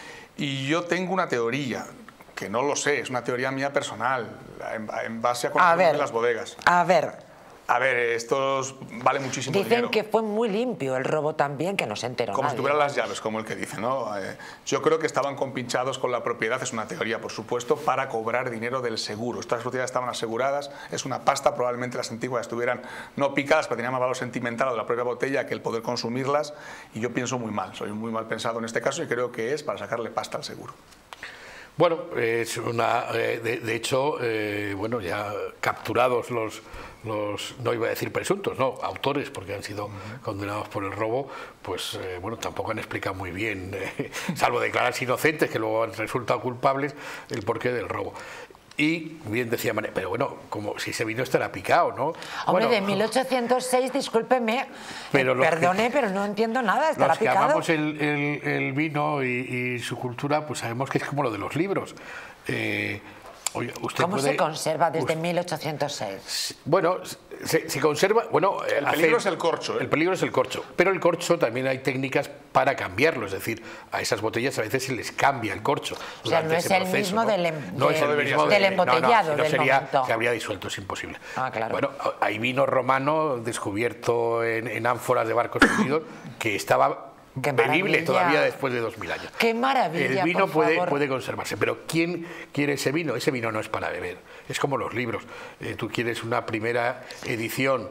Y yo tengo una teoría, que no lo sé, es una teoría mía personal, en, en base a conocer las bodegas. A ver... A ver, estos vale muchísimo Dicen dinero. que fue muy limpio el robo también, que no se enteró Como nadie. si tuvieran las llaves, como el que dice, ¿no? Eh, yo creo que estaban compinchados con la propiedad, es una teoría, por supuesto, para cobrar dinero del seguro. Estas propiedades estaban aseguradas, es una pasta, probablemente las antiguas estuvieran no picadas, pero tenían más valor sentimental de la propia botella que el poder consumirlas, y yo pienso muy mal, soy muy mal pensado en este caso y creo que es para sacarle pasta al seguro. Bueno, es una, eh, de, de hecho, eh, bueno, ya capturados los, los, no iba a decir presuntos, no, autores, porque han sido condenados por el robo, pues eh, bueno, tampoco han explicado muy bien, eh, salvo declararse inocentes, que luego han resultado culpables, el porqué del robo. Y bien decía María, pero bueno, como si ese vino estará picado, ¿no? Hombre, bueno, de mil ochocientos seis, discúlpeme, pero eh, perdone, que, pero no entiendo nada, estará los que picado. amamos el, el, el vino y, y su cultura, pues sabemos que es como lo de los libros. Eh, Oye, usted ¿Cómo puede, se conserva desde usted, mil ochocientos seis? Bueno, se, se conserva... Bueno, el hace, peligro es el corcho. ¿eh? El peligro es el corcho. Pero el corcho también hay técnicas para cambiarlo. Es decir, a esas botellas a veces se les cambia el corcho. O sea, no es el proceso, mismo ¿no? del, em, no de, es el mismo del de, embotellado, no, no, si no del sería, momento. se habría disuelto, es imposible. Ah, claro. Bueno, hay vino romano descubierto en, en ánforas de barcos hundidos que estaba... Qué bebible maravilla. todavía después de dos mil años. ¡Qué maravilla! El vino por puede, favor. puede conservarse, pero ¿quién quiere ese vino? Ese vino no es para beber, es como los libros. Eh, tú quieres una primera edición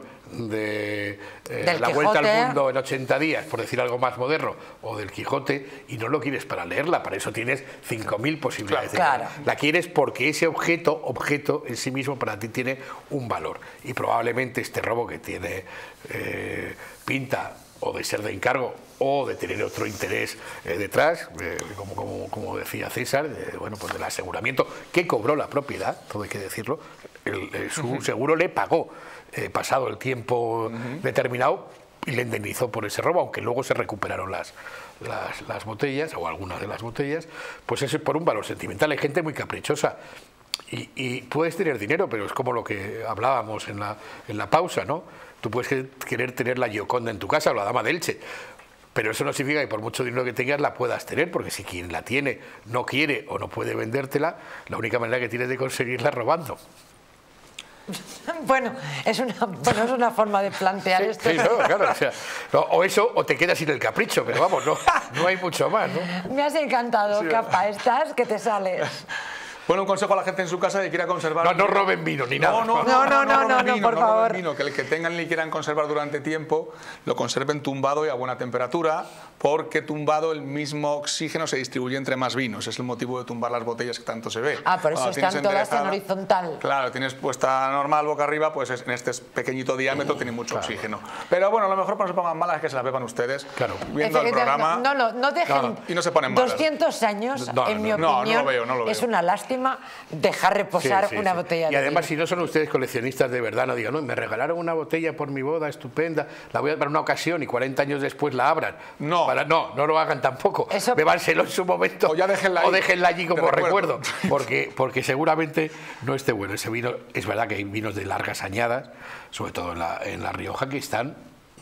de eh, La Vuelta al Mundo en ochenta días, por decir algo más moderno, o del Quijote, y no lo quieres para leerla, para eso tienes cinco mil posibilidades. Claro. De la quieres porque ese objeto, objeto en sí mismo para ti tiene un valor, y probablemente este robo que tiene eh, pinta o de ser de encargo o de tener otro interés eh, detrás, eh, como, como, como decía César, eh, bueno, pues del aseguramiento que cobró la propiedad, todo hay que decirlo, el, el, su seguro le pagó eh, pasado el tiempo uh-huh. determinado y le indemnizó por ese robo, aunque luego se recuperaron las, las, las botellas o algunas de las botellas, pues eso es por un valor sentimental. Hay gente muy caprichosa. Y, y puedes tener dinero, pero es como lo que hablábamos en la, en la pausa, ¿no? Tú puedes querer tener la Gioconda en tu casa o la Dama de Elche, pero eso no significa que por mucho dinero que tengas la puedas tener, porque si quien la tiene no quiere o no puede vendértela, la única manera que tienes de conseguirla es robando. Bueno, es una, bueno, es una forma de plantear sí, esto. Sí, no, claro, o, sea, no, o eso, o te quedas sin el capricho, pero vamos, no, no hay mucho más, ¿no? Me has encantado, sí, capa, estás que te sales. Bueno, un consejo a la gente en su casa que quiera conservar... No, no roben vino ni nada. No, no, No, no, no, no, no, por favor. Vino, que el que tengan y quieran conservar durante tiempo, lo conserven tumbado y a buena temperatura, porque tumbado el mismo oxígeno se distribuye entre más vinos. Es el motivo de tumbar las botellas que tanto se ve. Ah, por eso Cuando están tienes todas en enderezada- horizontal. Claro, tienes puesta normal boca arriba, pues es- en este pequeñito diámetro tiene mucho oxígeno. Pero bueno, lo mejor para no se pongan malas es que se las beban ustedes, Claro. viendo el programa. No, no, no dejen No, no. Y no se ponen malas. doscientos años, No, no, en mi no. No, no lo opinión, veo, no lo es veo. una lástima dejar reposar Sí, sí, una sí. botella Y de además, vino. si no son ustedes coleccionistas de verdad, no digan, no, me regalaron una botella por mi boda estupenda, la voy a para una ocasión y cuarenta años después la abran. No. Para, no, no lo hagan tampoco. Eso- Bébánselo en su momento. O ya déjenla ahí, o déjenla allí como de recuerdo. recuerdo. Porque, porque seguramente no esté bueno. Ese vino, es verdad que hay vinos de largas añadas, sobre todo en la, en la Rioja, que están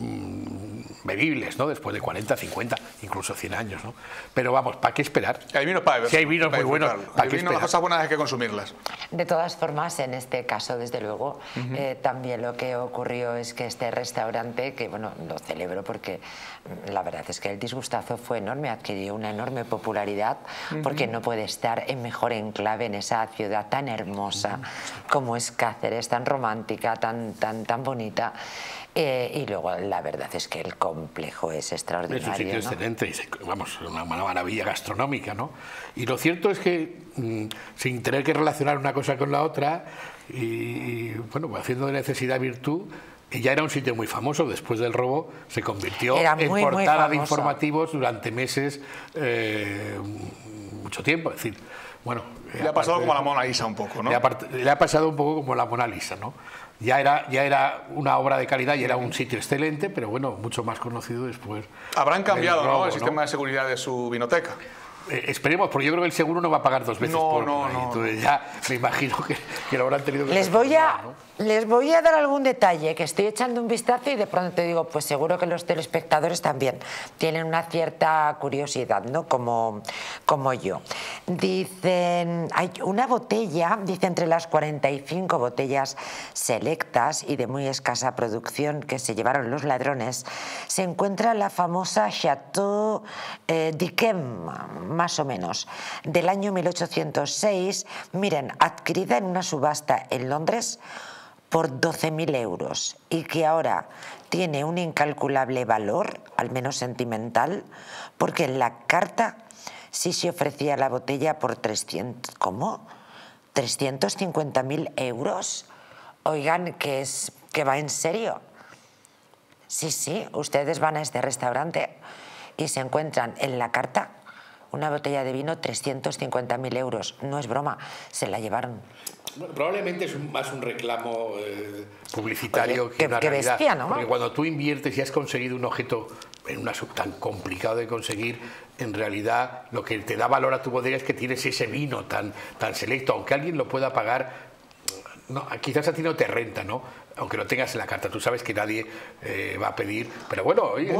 mm, bebibles, ¿no? Después de cuarenta, cincuenta, incluso cien años, ¿no? Pero vamos, ¿para qué esperar? Hay vinos para beber. Si hay vinos para muy buenos, disfrutarlo. ¿para Hay qué vinos, las esperar? cosas buenas hay que consumirlas. De todas formas, en este caso, desde luego, eh, también lo que ocurrió es que este restaurante, que bueno, lo celebro porque mm, la verdad es que el disgustazo fue enorme, adquirió una enorme popularidad, porque no puede estar en mejor enclave en esa ciudad tan hermosa como es Cáceres, tan romántica, tan, tan, tan bonita. Eh, y luego la verdad es que el complejo es Es extraordinario. un sitio ¿no? excelente, y se- vamos, una, una maravilla gastronómica, ¿no? Y lo cierto es que, mm, sin tener que relacionar una cosa con la otra, y, y, bueno, pues haciendo de necesidad virtud, y ya era un sitio muy famoso, después del robo se convirtió Era en muy, muy portada de famoso. informativos durante meses, eh, mucho tiempo, es decir, bueno... Le ha pasado aparte- como a la Mona Lisa un poco, ¿no? le ha, part- le ha pasado un poco como la Mona Lisa, ¿no? Ya era, ya era una obra de calidad y era un sitio excelente, pero bueno, mucho más conocido después. Habrán cambiado, del ¿no? robo, El sistema de seguridad de su vinoteca. Eh, esperemos, porque yo creo que el seguro no va a pagar dos veces No, por, no, por ahí. no. Entonces ya me imagino que, que lo habrán tenido que Les voy, a, reformar, ¿no? les voy a dar algún detalle, que estoy echando un vistazo y de pronto te digo, pues seguro que los telespectadores también tienen una cierta curiosidad, ¿no? Como, como yo. Dicen, hay una botella, dice entre las cuarenta y cinco botellas selectas y de muy escasa producción que se llevaron los ladrones, se encuentra la famosa Chateau eh, d'Yquem, más o menos, del año mil ochocientos seis, miren, adquirida en una subasta en Londres por doce mil euros y que ahora tiene un incalculable valor, al menos sentimental, porque en la carta sí se ofrecía la botella por trescientos, ¿cómo? trescientos cincuenta mil euros. Oigan, que, es, que va en serio. Sí, sí, ustedes van a este restaurante y se encuentran en la carta una botella de vino trescientos cincuenta mil euros. No es broma, se la llevaron. Bueno, probablemente es un- más un reclamo eh, publicitario Oye, que qué- una qué realidad. bestia, ¿no? Porque cuando tú inviertes y has conseguido un objeto en una sub tan complicado de conseguir, en realidad lo que te da valor a tu bodega es que tienes ese vino tan, tan selecto, aunque alguien lo pueda pagar. No, quizás a ti no te renta, ¿no? Aunque lo tengas en la carta, tú sabes que nadie eh, va a pedir, pero bueno, oye,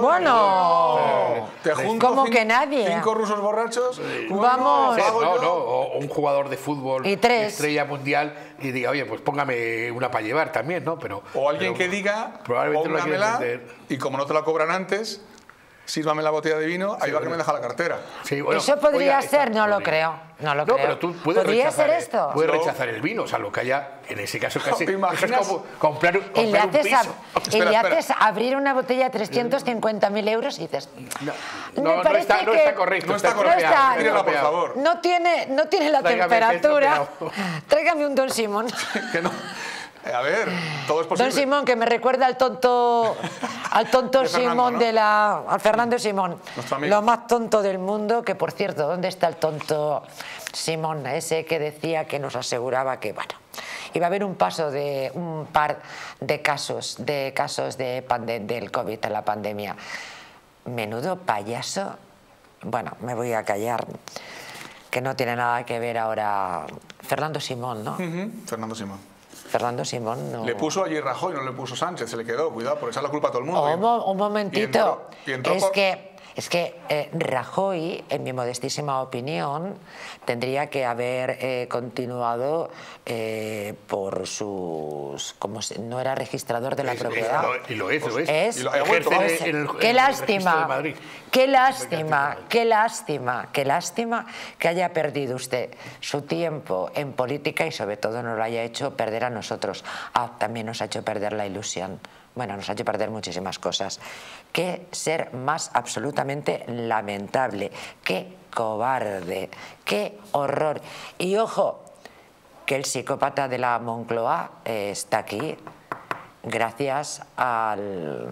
Bueno, Te junto ¿cómo cin- que nadie? Cinco rusos borrachos. bueno, Vamos. lo hago no, yo. no, o un jugador de fútbol Y tres. estrella mundial y diga, oye, pues póngame una para llevar también, ¿no? Pero O alguien pero que diga, probablemente no la quieres póngamela, vender. y como no te la cobran antes, sírvame la botella de vino, ayuda a que me deja la cartera. Sí, bueno, eso podría oiga, ser, está- no lo podría. creo. No lo No, creo. pero tú puedes ¿Podría rechazar, ser el- esto? puedes No. rechazar el vino, o sea, lo que haya, en ese caso casi, ¿Te imaginas? eso es como comprar, un- Y le, comprar un haces, a- piso. y Espera, le espera. haces abrir una botella de trescientos cincuenta mil euros y dices... No, me no, no parece está, no que está correcto. No está estropeado, correcto. está- Mírala, por estropeado. favor. No tiene, no tiene la Tráigame este temperatura. estropeado. Tráigame un Don Simón. Que no. Eh, A ver, todo es posible. Don Simón, que me recuerda al tonto, al tonto De Fernando, Simón ¿no? de la, al Fernando Simón, Nuestro amigo. lo más tonto del mundo. Que por cierto, ¿dónde está el tonto Simón ese que decía, que nos aseguraba que bueno, iba a haber un paso de un par de casos, de casos de pande- del COVID, de la pandemia? Menudo payaso. Bueno, me voy a callar, que no tiene nada que ver ahora. Fernando Simón, ¿no? Ujú, Fernando Simón. Fernando Simón no. Le puso allí Rajoy, no le puso Sánchez, se le quedó, cuidado, por echar la culpa a todo el mundo. Oh, un, mo- un Y momentito. entró- y entró es por- que Es que eh, Rajoy, en mi modestísima opinión, tendría que haber eh, continuado eh, por sus... Como si, no era registrador de la Es- propiedad. es- y lo es, lo es. Es- Y lo- Ejerce ejerce es- en el- en qué el registro de lástima, Madrid. qué lástima, qué lástima, qué lástima que haya perdido usted su tiempo en política y sobre todo nos lo haya hecho perder a nosotros. Ah, también nos ha hecho perder la ilusión. Bueno, nos ha hecho perder muchísimas cosas. Qué ser más absolutamente lamentable, qué cobarde, qué horror. Y ojo, que el psicópata de la Moncloa eh, está aquí gracias al,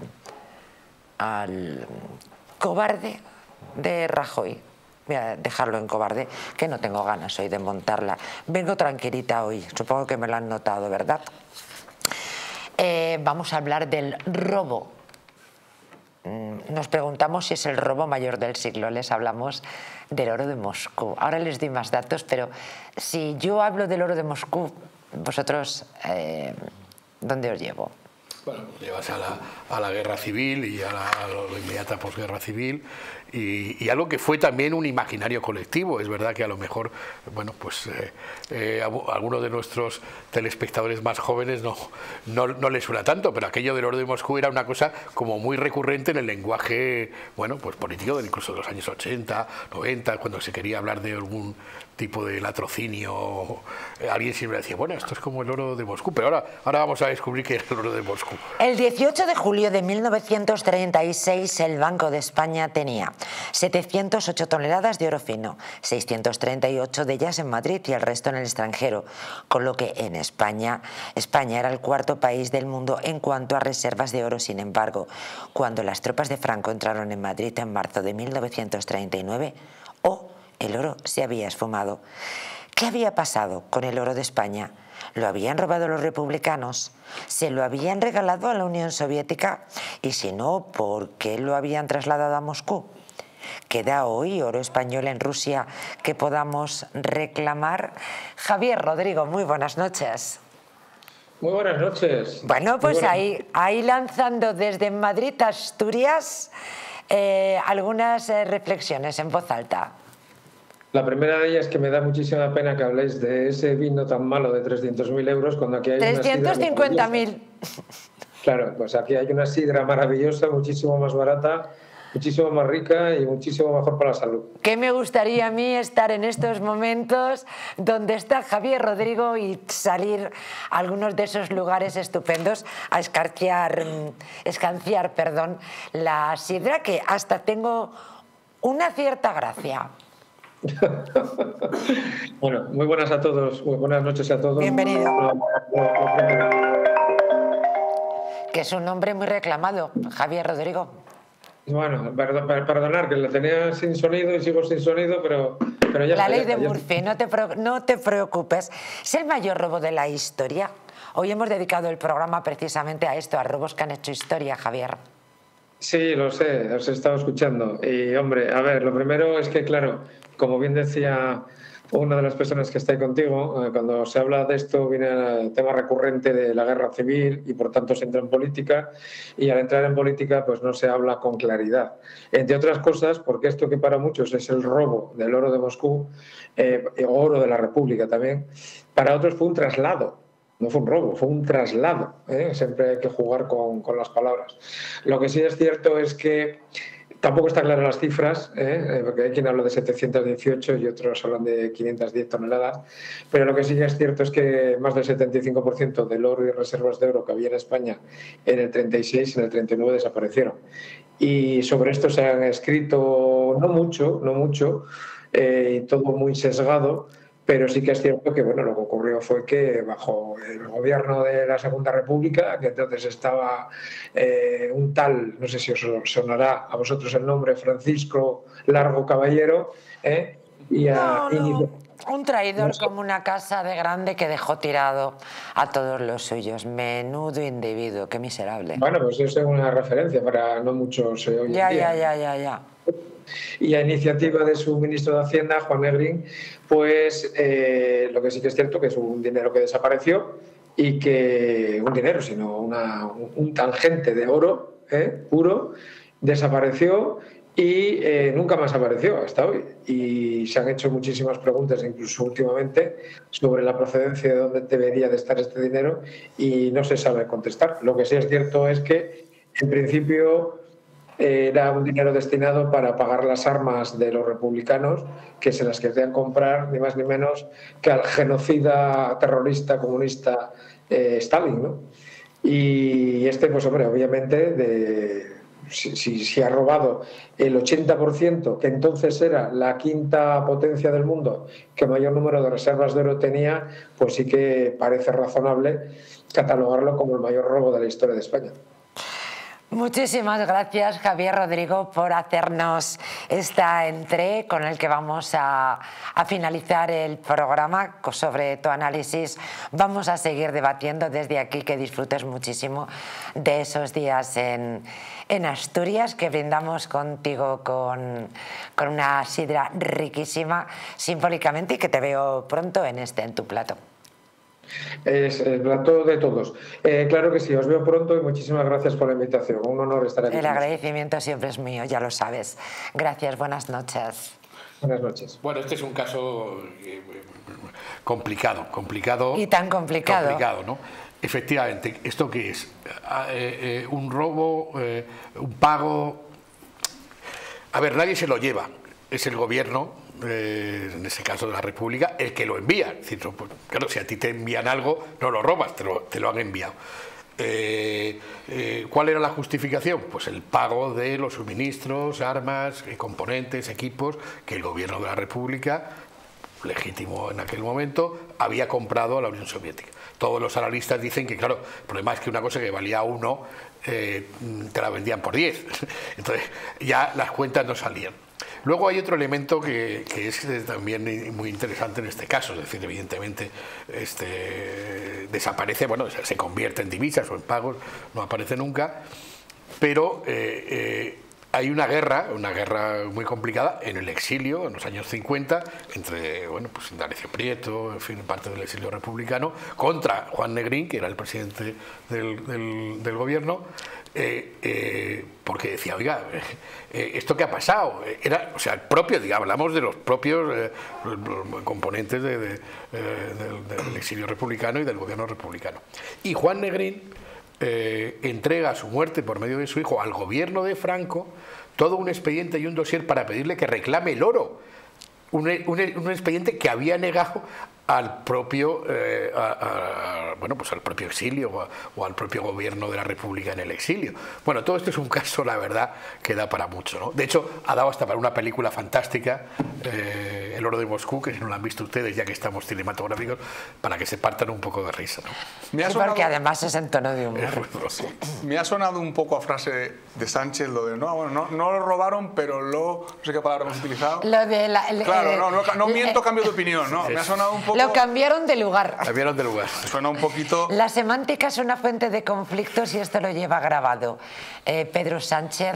al cobarde de Rajoy. Voy a dejarlo en cobarde, que no tengo ganas hoy de montarla. Vengo tranquilita hoy, supongo que me lo han notado, ¿verdad? Eh, vamos a hablar del robo. Mm, Nos preguntamos si es el robo mayor del siglo. Les hablamos del oro de Moscú. Ahora les doy más datos, pero si yo hablo del oro de Moscú, vosotros, eh, ¿dónde os llevo? Bueno, llevas a la, a la guerra civil y a la, a la inmediata posguerra civil y, y algo que fue también un imaginario colectivo. Es verdad que a lo mejor, bueno, pues eh, eh, a, a algunos de nuestros telespectadores más jóvenes no, no, no les suena tanto, pero aquello del oro de Moscú era una cosa como muy recurrente en el lenguaje, bueno, pues político de incluso de los años ochenta, noventa, cuando se quería hablar de algún tipo de latrocinio, eh, alguien siempre decía, bueno, esto es como el oro de Moscú, pero ahora, ahora vamos a descubrir que es el oro de Moscú. El dieciocho de julio de mil novecientos treinta y seis el Banco de España tenía setecientas ocho toneladas de oro fino, seiscientas treinta y ocho de ellas en Madrid y el resto en el extranjero, con lo que en España, España era el cuarto país del mundo en cuanto a reservas de oro. Sin embargo, cuando las tropas de Franco entraron en Madrid en marzo de mil novecientos treinta y nueve, oh, el oro se había esfumado. ¿Qué había pasado con el oro de España? ¿Lo habían robado los republicanos? ¿Se lo habían regalado a la Unión Soviética? Y si no, ¿por qué lo habían trasladado a Moscú? ¿Queda hoy oro español en Rusia que podamos reclamar? Javier Rodrigo, muy buenas noches. Muy buenas noches. Bueno, pues buenas... ahí, ahí lanzando desde Madrid a Asturias eh, algunas eh, reflexiones en voz alta. La primera de ellas es que me da muchísima pena que habléis de ese vino tan malo de trescientos mil euros cuando aquí hay trescientos cincuenta mil. Claro, pues aquí hay una sidra maravillosa, muchísimo más barata, muchísimo más rica y muchísimo mejor para la salud. Que me gustaría a mí estar en estos momentos donde está Javier Rodrigo y salir a algunos de esos lugares estupendos a escarciar, escanciar, perdón, la sidra, que hasta tengo una cierta gracia. Bueno, muy buenas a todos, muy buenas noches a todos. Bienvenido. Que es un nombre muy reclamado, Javier Rodrigo. Bueno, perdón, perdonar, que lo tenía sin sonido y sigo sin sonido, pero, pero ya La está, ley ya de está, Murphy, no te, no te preocupes. Es el mayor robo de la historia. Hoy hemos dedicado el programa precisamente a esto, a robos que han hecho historia, Javier. Sí, lo sé, os he estado escuchando. Y, hombre, a ver, lo primero es que, claro, como bien decía una de las personas que está ahí contigo, eh, cuando se habla de esto viene el tema recurrente de la guerra civil y, por tanto, se entra en política. Y al entrar en política, pues no se habla con claridad. Entre otras cosas, porque esto que para muchos es el robo del oro de Moscú, eh, oro de la República también, para otros fue un traslado. No fue un robo, fue un traslado. ¿eh? Siempre hay que jugar con, con las palabras. Lo que sí es cierto es que tampoco están claras las cifras, ¿eh? porque hay quien habla de setecientas dieciocho y otros hablan de quinientas diez toneladas, pero lo que sí es cierto es que más del setenta y cinco por ciento del oro y reservas de oro que había en España en el treinta y seis, en el treinta y nueve desaparecieron. Y sobre esto se han escrito no mucho, no mucho, eh, y todo muy sesgado. Pero sí que es cierto que bueno, lo que ocurrió fue que bajo el gobierno de la Segunda República, que entonces estaba eh, un tal, no sé si os sonará a vosotros el nombre, Francisco Largo Caballero, ¿eh? y a, no, no. y, un traidor no sé. como una casa de grande que dejó tirado a todos los suyos. Menudo individuo, qué miserable. Bueno, pues eso es una referencia para no muchos eh, hoy ya, en día. Ya, ya, ya, ya. Y a iniciativa de su ministro de Hacienda, Juan Negrín, pues eh, lo que sí que es cierto que es un dinero que desapareció y que un dinero, sino una, un tangente de oro eh, puro, desapareció y eh, nunca más apareció hasta hoy. Y se han hecho muchísimas preguntas, incluso últimamente, sobre la procedencia de dónde debería de estar este dinero y no se sabe contestar. Lo que sí es cierto es que, en principio, eh, era un dinero destinado para pagar las armas de los republicanos que se las querían comprar, ni más ni menos, que al genocida terrorista comunista eh, Stalin, ¿no? Y este, pues hombre, obviamente, de... Si, si, si ha robado el ochenta por ciento, que entonces era la quinta potencia del mundo que mayor número de reservas de oro tenía, pues sí que parece razonable catalogarlo como el mayor robo de la historia de España. Muchísimas gracias, Javier Rodrigo, por hacernos esta entrega con el que vamos a, a finalizar el programa. Sobre tu análisis vamos a seguir debatiendo desde aquí. Que disfrutes muchísimo de esos días en, en Asturias, que brindamos contigo con, con una sidra riquísima simbólicamente, y que te veo pronto en este, en tu plato. Es el plato de todos. Eh, claro que sí, os veo pronto y muchísimas gracias por la invitación. Un honor estar aquí. El agradecimiento siempre es mío, ya lo sabes. Gracias, buenas noches. Buenas noches. Bueno, este es un caso eh, complicado, complicado. Y tan complicado. Complicado, ¿no? Efectivamente, ¿esto qué es? Eh, eh, un robo, eh, un pago. A ver, nadie se lo lleva. Es el gobierno, eh, en ese caso de la República, el que lo envía. Es decir, pues, claro, si a ti te envían algo, no lo robas, te lo, te lo han enviado. Eh, eh, ¿Cuál era la justificación? Pues el pago de los suministros, armas, componentes, equipos que el gobierno de la República, legítimo en aquel momento, había comprado a la Unión Soviética. Todos los analistas dicen que, claro, el problema es que una cosa que valía uno, eh, te la vendían por diez. Entonces ya las cuentas no salían. Luego hay otro elemento que, que es también muy interesante en este caso, es decir, evidentemente este, desaparece, bueno, se convierte en divisas o en pagos, no aparece nunca, pero eh, eh, hay una guerra, una guerra muy complicada en el exilio, en los años cincuenta, entre, bueno, pues Indalecio Prieto, en fin, parte del exilio republicano, contra Juan Negrín, que era el presidente del, del, del gobierno, eh, eh, porque decía, oiga, eh, ¿esto qué ha pasado? Era, o sea, el propio, digamos, hablamos de los propios eh, los componentes de, de, eh, del, del exilio republicano y del gobierno republicano. Y Juan Negrín Eh, entrega a su muerte por medio de su hijo al gobierno de Franco todo un expediente y un dossier para pedirle que reclame el oro, un, un, un expediente que había negado al propio eh, a, a, bueno, pues al propio exilio o, a, o al propio gobierno de la República en el exilio. Bueno, todo esto es un caso, la verdad, que da para mucho, ¿no? De hecho, ha dado hasta para una película fantástica, eh, El oro de Moscú, que si no la han visto ustedes, ya que estamos cinematográficos, para que se partan un poco de risa, ¿no? Me ha sí, sonado, porque además es en tono de humor. Sí. Me ha sonado un poco a frase de Sánchez, lo de, no, bueno, no, no lo robaron, pero lo, no sé qué palabra hemos utilizado. Lo de la, el, claro, el, no, no, no el, miento, cambio de opinión, ¿no? Sí. Me ha sonado un poco... Lo cambiaron de lugar. Cambiaron de lugar. Suena un poquito... La semántica es una fuente de conflictos y esto lo lleva grabado eh, Pedro Sánchez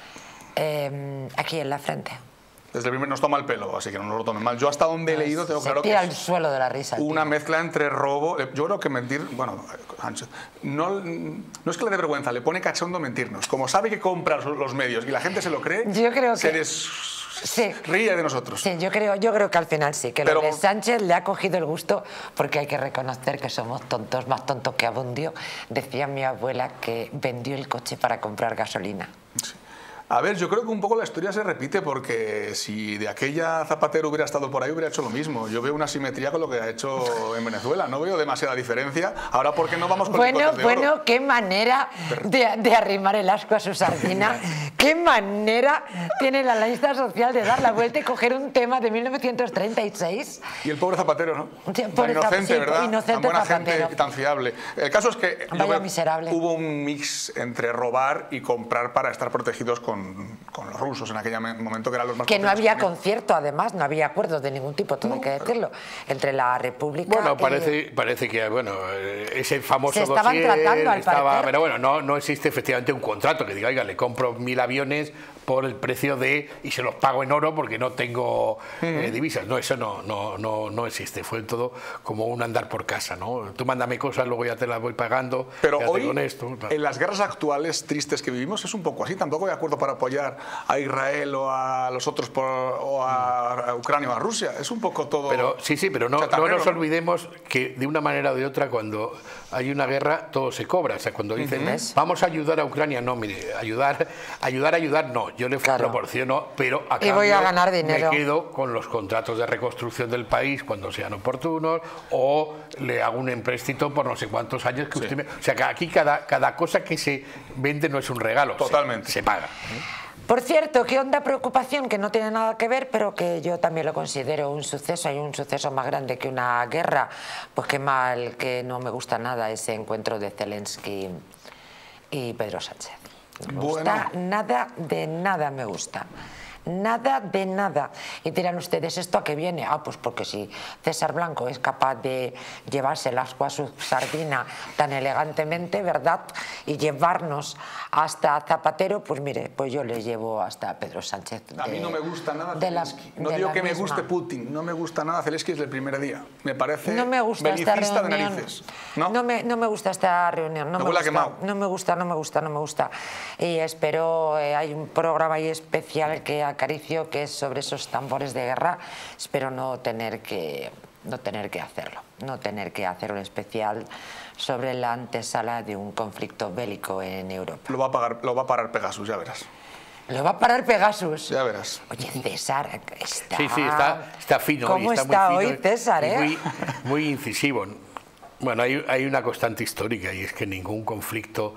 eh, aquí en la frente. Desde el primer nos toma el pelo, así que no nos lo tomen mal. Yo hasta donde he leído tengo claro que tira al suelo de la risa. Una mezcla entre robo... Yo creo que mentir... Bueno, Sánchez, no, no es que le dé vergüenza, le pone cachondo mentirnos. Como sabe que compra los medios y la gente se lo cree, yo creo se que... des... Sí. ríe de nosotros. Sí, yo creo, yo creo que al final sí, que Pero... lo de Sánchez le ha cogido el gusto, porque hay que reconocer que somos tontos, más tontos que Abundio. Decía mi abuela que vendió el coche para comprar gasolina. Sí. A ver, yo creo que un poco la historia se repite, porque si de aquella Zapatero hubiera estado por ahí, hubiera hecho lo mismo. Yo veo una simetría con lo que ha hecho en Venezuela, no veo demasiada diferencia. Ahora, ¿por qué no vamos con bueno, el de Bueno, oro? qué manera de, de arrimar el asco a su sardina. Qué manera tiene la lista social de dar la vuelta y coger un tema de mil novecientos treinta y seis. Y el pobre Zapatero, ¿no? Sí, tan inocente, sí, ¿verdad? Inocente tan buena Zapatero. Gente y tan fiable. El caso es que Vaya yo veo, miserable. hubo un mix entre robar y comprar para estar protegidos con, con los rusos en aquel momento, que eran los más que no había también. concierto, además, no había acuerdos de ningún tipo, todo no, hay que decirlo, entre la República... Bueno, parece, eh, parece que, bueno, ese famoso se estaban dossier tratando al estaba, parecer. pero bueno, no, no existe efectivamente un contrato que diga, oiga, le compro mil aviones por el precio de, y se los pago en oro porque no tengo eh, divisas. No, eso no, no, no, no existe. Fue todo como un andar por casa, ¿no? Tú mándame cosas, luego ya te las voy pagando. Pero hoy, con esto, claro. En las guerras actuales tristes que vivimos, es un poco así. Tampoco hay acuerdo para apoyar a Israel o a los otros, por, o a, a Ucrania o a Rusia. Es un poco todo... Pero, sí, sí, pero no, no nos olvidemos que de una manera o de otra, cuando hay una guerra, todo se cobra. O sea, cuando dicen, uh-huh. vamos a ayudar a Ucrania, no, mire, ayudar, ayudar, ayudar, no. Yo le claro. proporciono, pero a cambio voy a ganar dinero. Me quedo con los contratos de reconstrucción del país cuando sean oportunos, o le hago un empréstito por no sé cuántos años que sí. usted me... O sea, que aquí cada, cada cosa que se vende no es un regalo. Totalmente. Se, se paga. Por cierto, qué honda preocupación, que no tiene nada que ver, pero que yo también lo considero un suceso. Hay un suceso más grande que una guerra. Pues qué mal, que no me gusta nada ese encuentro de Zelensky y Pedro Sánchez. No me gusta bueno. nada, de nada me gusta. Nada de nada. Y dirán ustedes, ¿esto a qué viene? Ah, pues porque si César Blanco es capaz de llevarse las a su sardina tan elegantemente, ¿verdad? Y llevarnos hasta Zapatero, pues mire, pues yo le llevo hasta Pedro Sánchez. De, a mí no me gusta nada Zelensky. No digo que me misma. guste Putin, no me gusta nada Zelensky desde el primer día. Me parece no me gusta esta reunión. de narices. ¿No? No, me, no me gusta esta reunión. No me, me gusta, quemado. no me gusta, no me gusta, no me gusta. Y espero, eh, hay un programa ahí especial que acaricio, que es sobre esos tambores de guerra. Espero no tener que no tener que hacerlo, no tener que hacer un especial sobre la antesala de un conflicto bélico en Europa. Lo va a pagar, lo va a parar Pegasus, ya verás. Lo va a parar Pegasus. Ya verás. Oye, César, está... Sí, sí, está, está fino. ¿Cómo está, está muy fino hoy, César? ¿eh? Muy, muy incisivo. Bueno, hay, hay una constante histórica, y es que ningún conflicto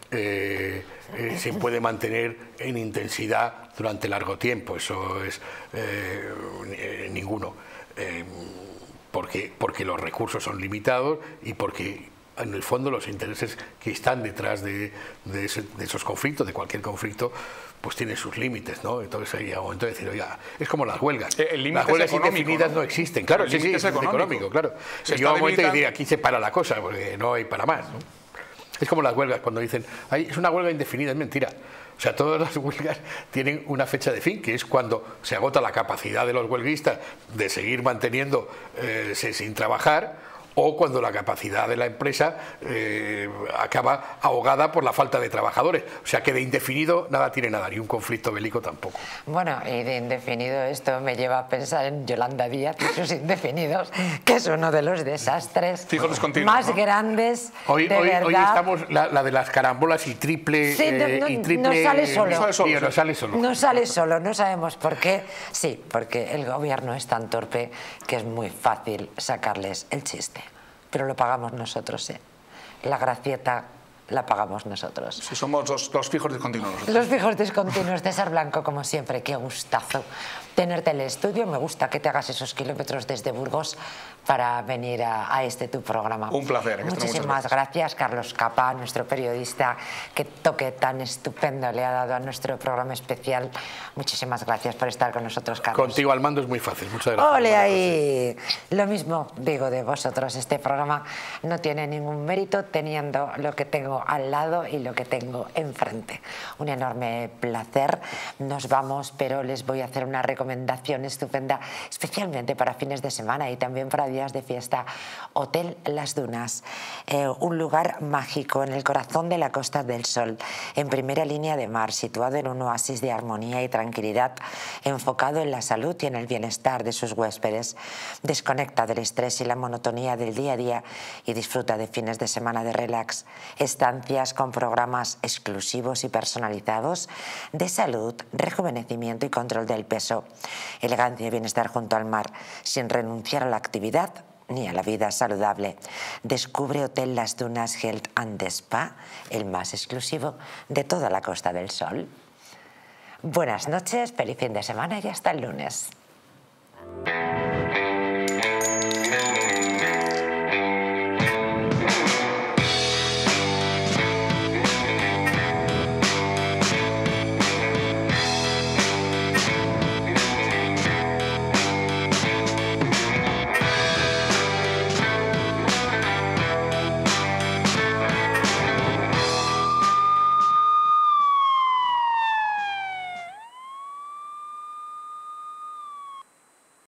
eh, eh, se puede mantener en intensidad durante largo tiempo. Eso es eh, eh, ninguno. Eh, porque, porque los recursos son limitados y porque en el fondo los intereses que están detrás de, de, ese, de esos conflictos, de cualquier conflicto, pues tienen sus límites, ¿no? Entonces hay un momento de decir, oye, es como las huelgas. El las huelgas indefinidas ¿no? no existen. Claro, el sí, sí, es económico, económico claro. Se yo a un momento de decir, aquí se para la cosa, porque no hay para más, ¿no? Es como las huelgas, cuando dicen, Ay, es una huelga indefinida, es mentira. O sea, todas las huelgas tienen una fecha de fin, que es cuando se agota la capacidad de los huelguistas de seguir manteniéndose eh, sin trabajar, o cuando la capacidad de la empresa eh, acaba ahogada por la falta de trabajadores. O sea que de indefinido nada tiene nada, ni un conflicto bélico tampoco. Bueno, y de indefinido esto me lleva a pensar en Yolanda Díaz y sus indefinidos, que es uno de los desastres más ¿no? grandes hoy, de hoy, verdad. Hoy estamos la, la de las carambolas y triple... Sí, no, no, eh, y triple no sale solo. No sale solo, sí, no sale solo. No sale solo, no sabemos por qué. Sí, porque el gobierno es tan torpe que es muy fácil sacarles el chiste. Pero lo pagamos nosotros, ¿eh? La gracieta la pagamos nosotros. Sí, somos los, los fijos discontinuos. Los fijos discontinuos. César Blanco, como siempre, qué gustazo tenerte en el estudio. Me gusta que te hagas esos kilómetros desde Burgos para venir a, a este tu programa. Un placer. Muchísimas gracias, Carlos Capa, nuestro periodista, que toque tan estupendo le ha dado a nuestro programa especial. Muchísimas gracias por estar con nosotros, Carlos. Contigo al mando es muy fácil. Muchas gracias. ¡Ole ahí! Lo mismo digo de vosotros. Este programa no tiene ningún mérito teniendo lo que tengo al lado y lo que tengo enfrente. Un enorme placer. Nos vamos, pero les voy a hacer una recomendación estupenda, especialmente para fines de semana y también para días de fiesta. Hotel Las Dunas, eh, un lugar mágico en el corazón de la Costa del Sol, en primera línea de mar, situado en un oasis de armonía y tranquilidad, enfocado en la salud y en el bienestar de sus huéspedes. Desconecta del estrés y la monotonía del día a día y disfruta de fines de semana de relax. Estancias con programas exclusivos y personalizados de salud, rejuvenecimiento y control del peso. Elegancia y bienestar junto al mar, sin renunciar a la actividad ni a la vida saludable. Descubre Hotel Las Dunas Health and Spa, el más exclusivo de toda la Costa del Sol. Buenas noches, feliz fin de semana y hasta el lunes.